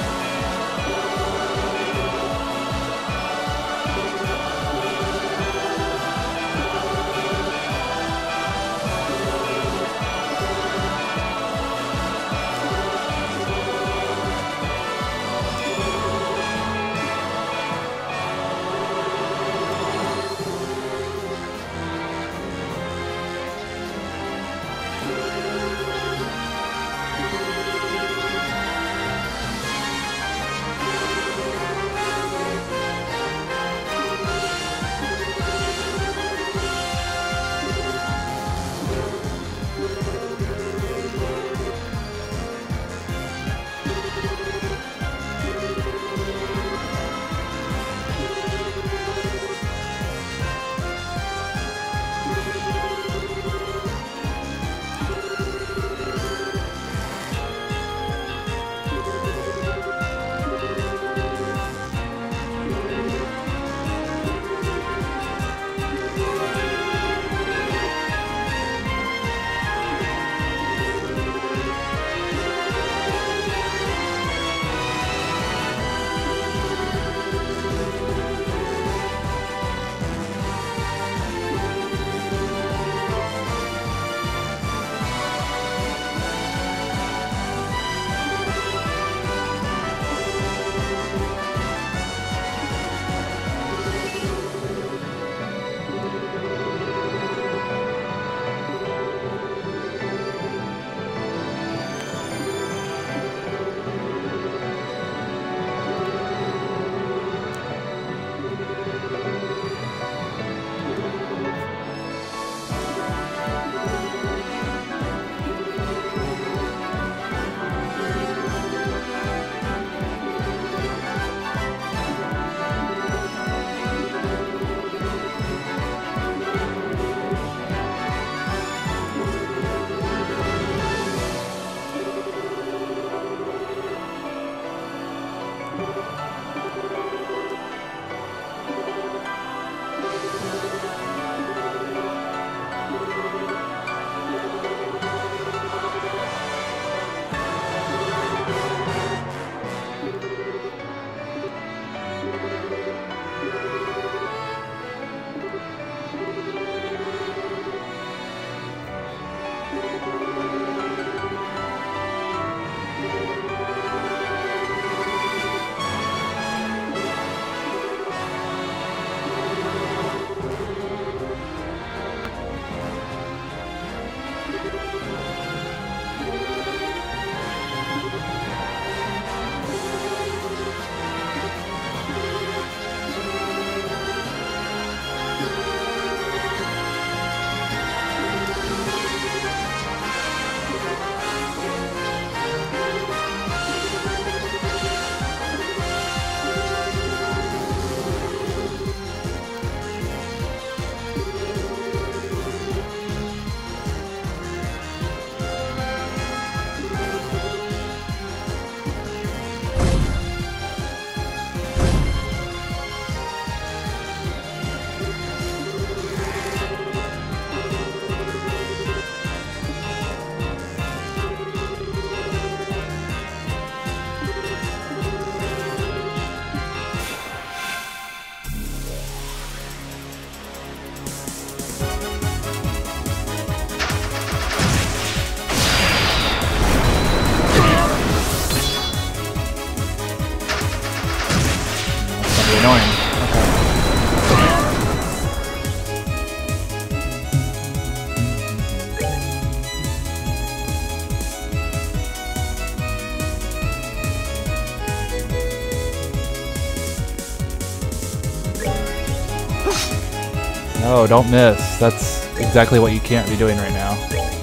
No, don't miss. That's exactly what you can't be doing right now.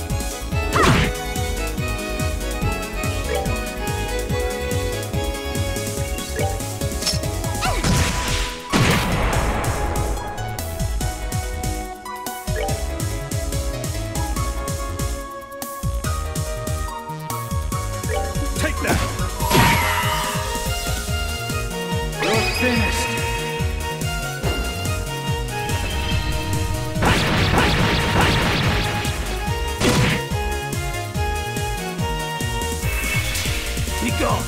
Take that! You're finished. Be gone!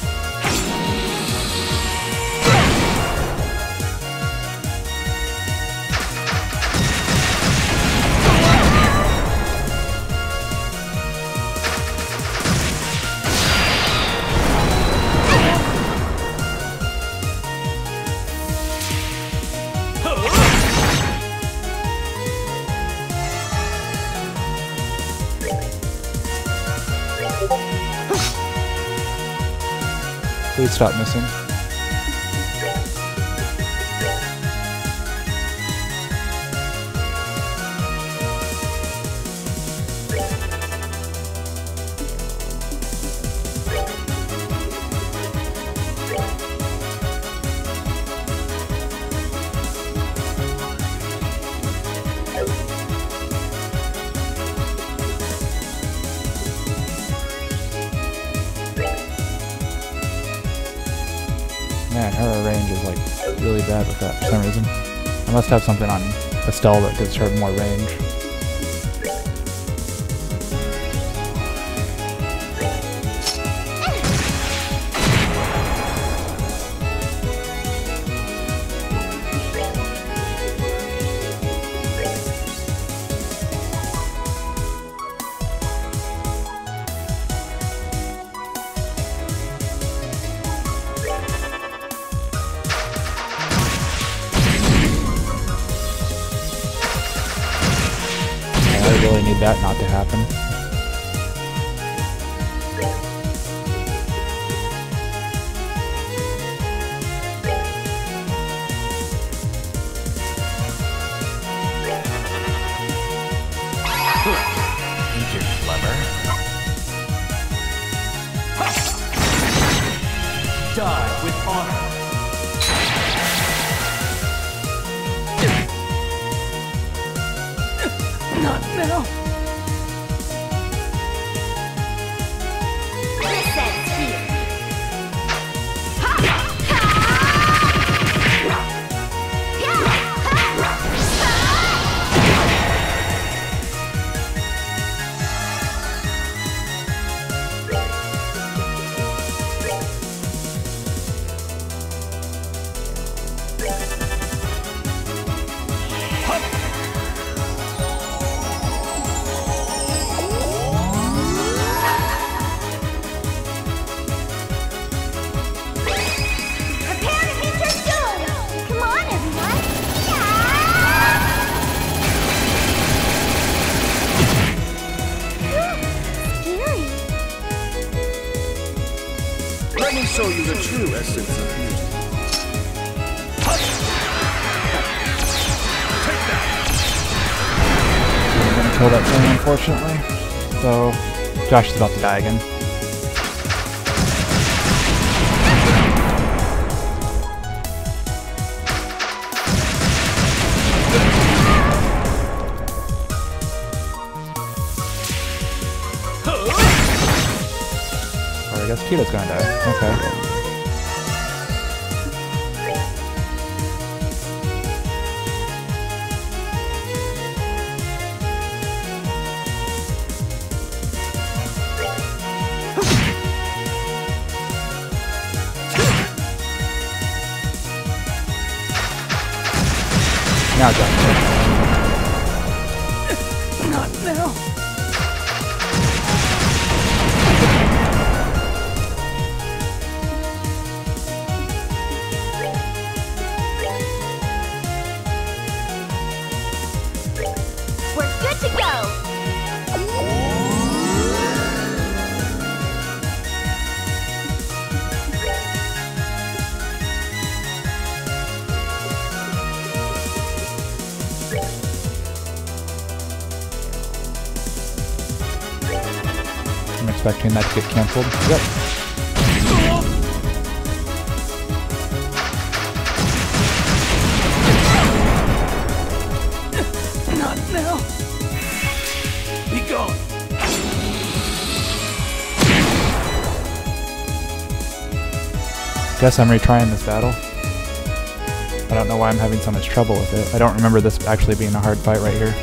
Please stop missing. Man, her range is like really bad with that for some reason. I must have something on Estelle that gives her more range. I really need that not to happen. Think you're clever? Die with honor. Not now. This ends here. Ha! Ha! Ya! Ha! Prepare to meet your doom! Come on, everyone! Yeah! Scary. Let me show you the true essence of beauty. Take that! I'm gonna kill that thing, unfortunately. So, Josh is about to die again. Or I guess Kita's gonna die. Okay. Now Josh. Not now. We're good to go! expecting that to get cancelled. Yep. Not now. Be gone. Guess I'm retrying this battle. I don't know why I'm having so much trouble with it. I don't remember this actually being a hard fight right here.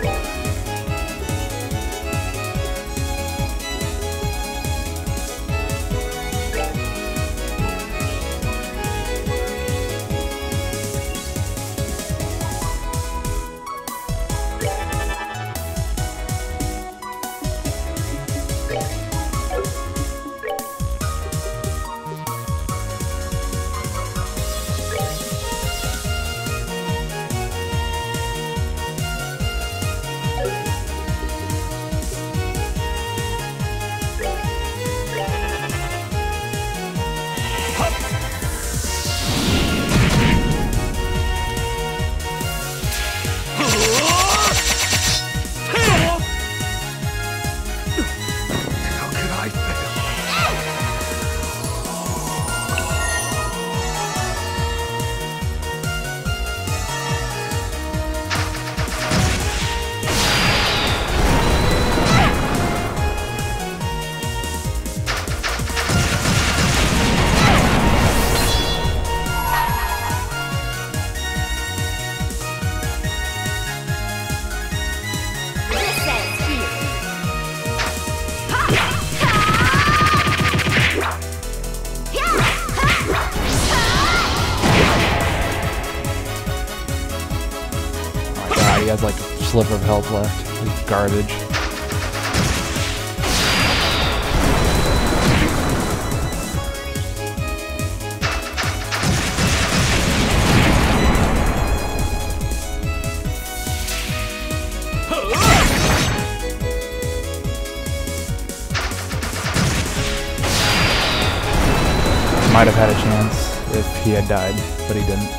He has like a sliver of health left. He's garbage. Might have had a chance if he had died, but he didn't.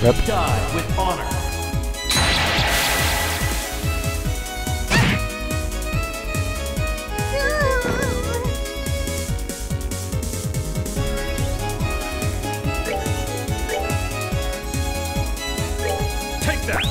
Yep. Die with honor. Take that.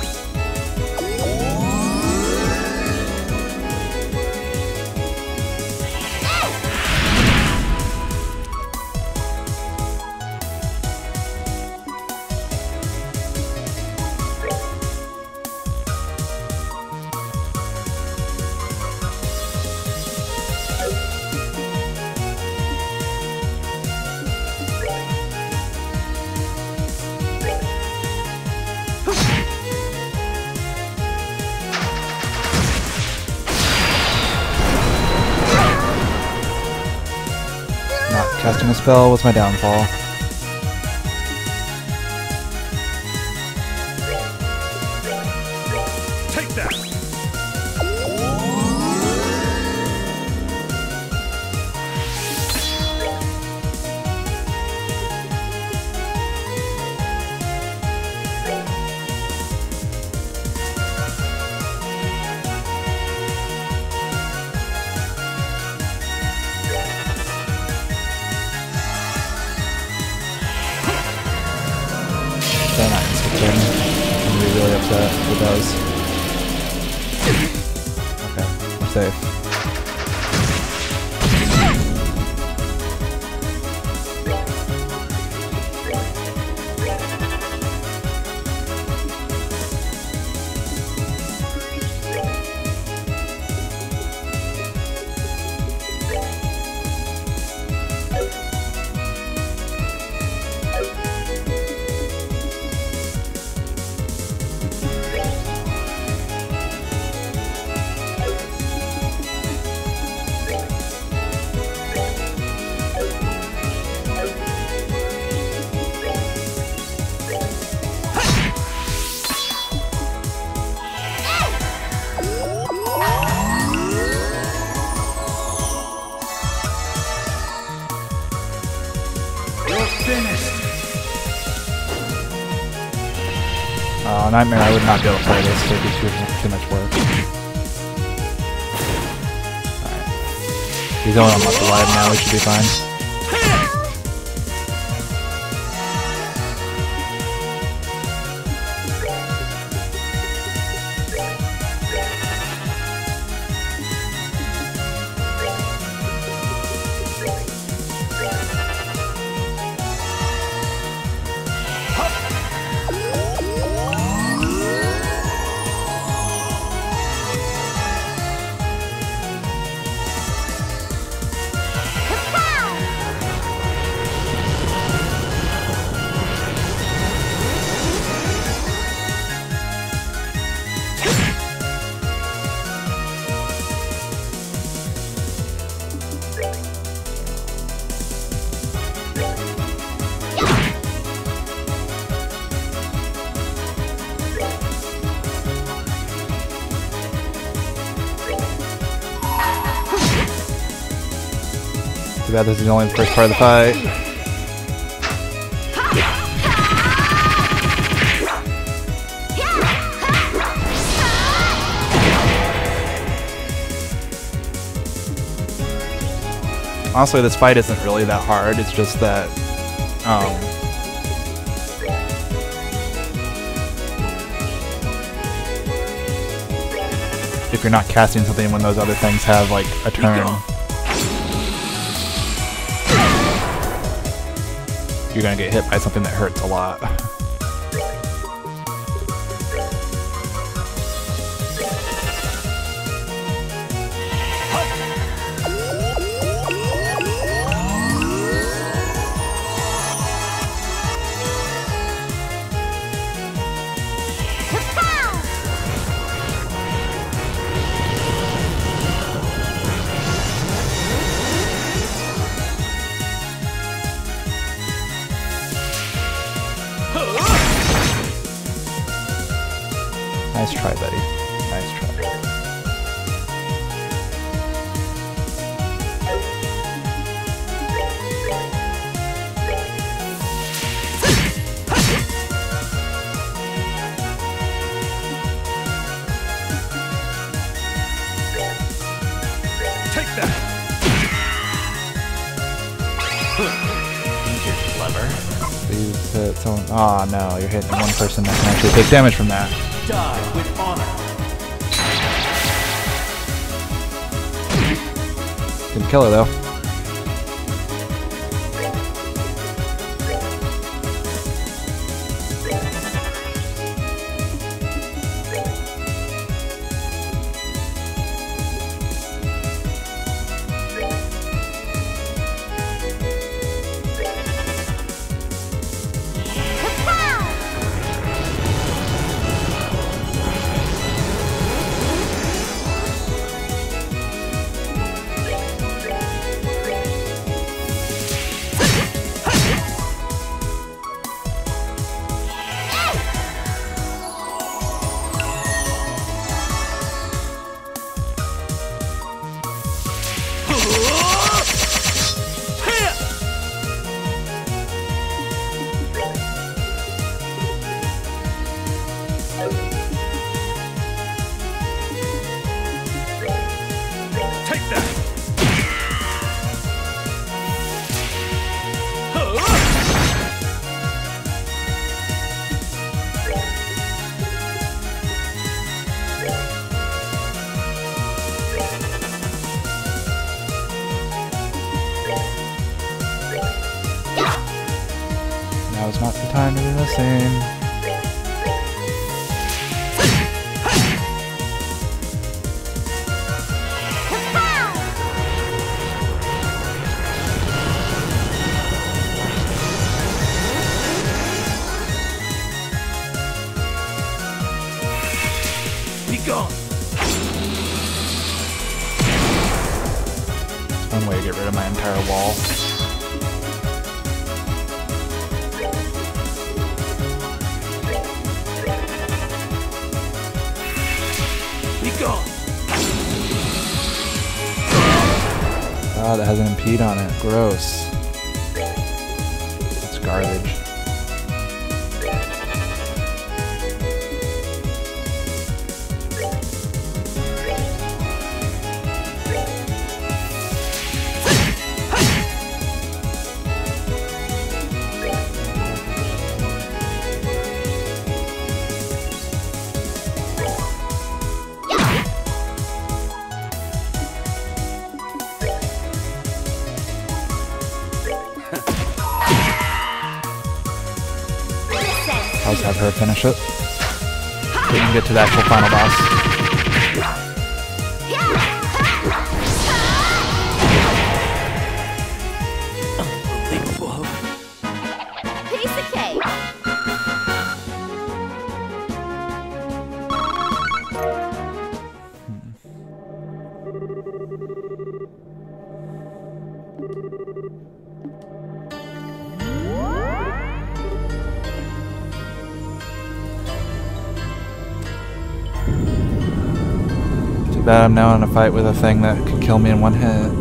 Casting a spell was my downfall. Take that. So nice. Okay. I'm gonna be really upset if it does. Okay, we're safe. Uh, Nightmare, I would not be able to play this, it'd be too, too much work. Alright. He's only on left alive now, we should be fine. Too bad this is only the first part of the fight. Honestly, this fight isn't really that hard, it's just that, um... if you're not casting something when those other things have, like, a turn, you're gonna get hit by something that hurts a lot. Nice try, buddy. Nice try. You're clever. Please hit someone. Oh no, you're hitting one person that can actually take damage from that. Die with honor. Didn't kill her though. Take that. Now is not the time to be missing. Be gone. One way to get rid of my entire wall. Be gone. Oh, that has an impede on it. Gross. It's garbage. I'll just have her finish it. So we can get to the actual final boss. Piece of cake. Too bad I'm now in a fight with a thing that can kill me in one hit.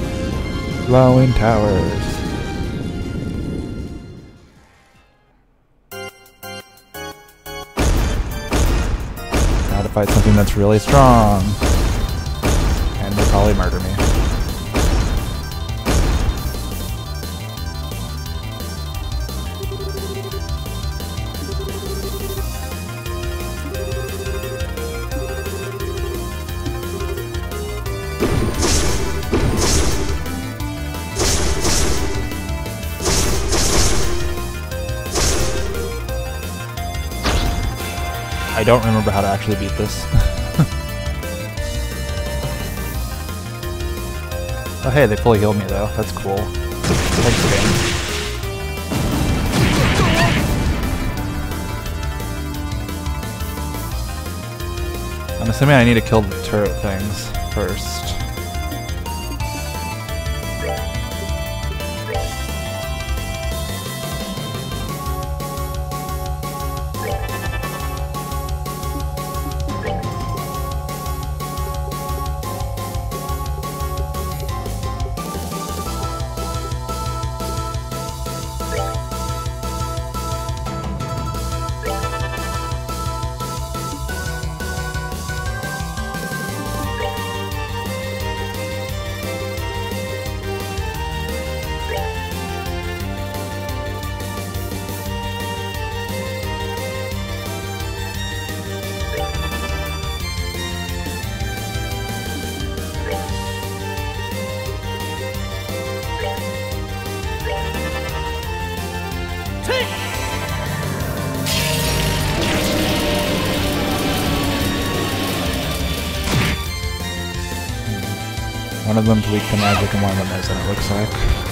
Glowing towers. fight something that's really strong. And they'll probably murder me. I don't remember how to actually beat this. Oh hey, they fully healed me though. That's cool. Thanks, game. I'm assuming I need to kill the turret things first. One of them's weak to magic and one of them isn't, it looks like.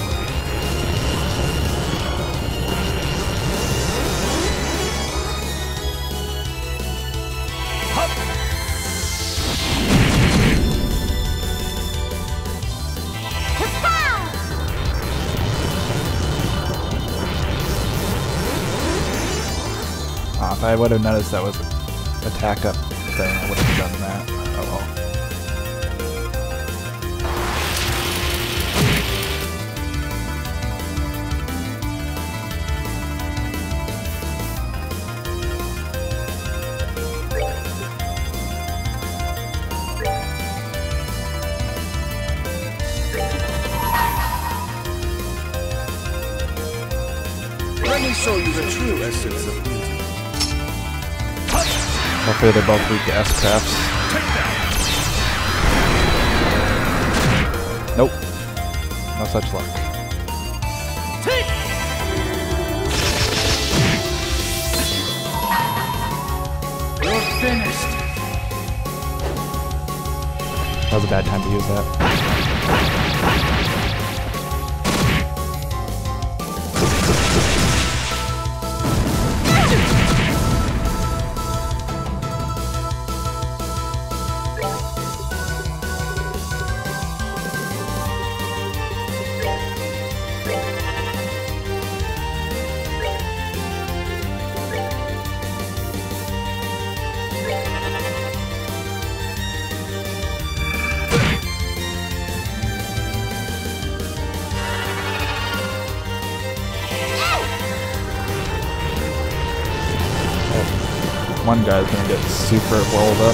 Ah, if I would have noticed that was an attack up thing, I would have done that. Oh well. Let me show you the true essence of beauty. Hopefully they're both weak to S-crafts. Nope. No such luck. You're finished. That was a bad time to use that. One guy's gonna get super rolled up.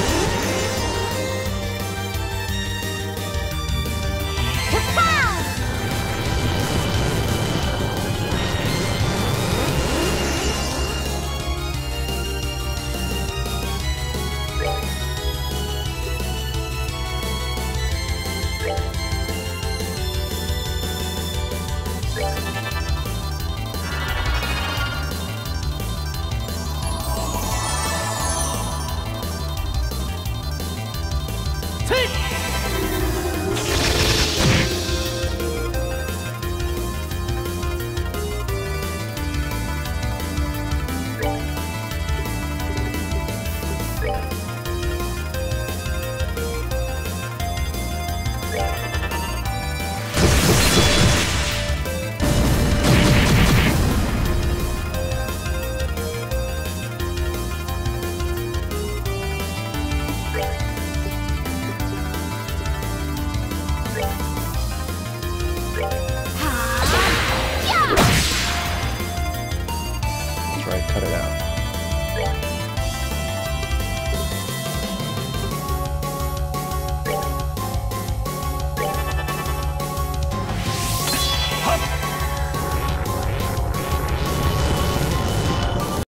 That's right, cut it out.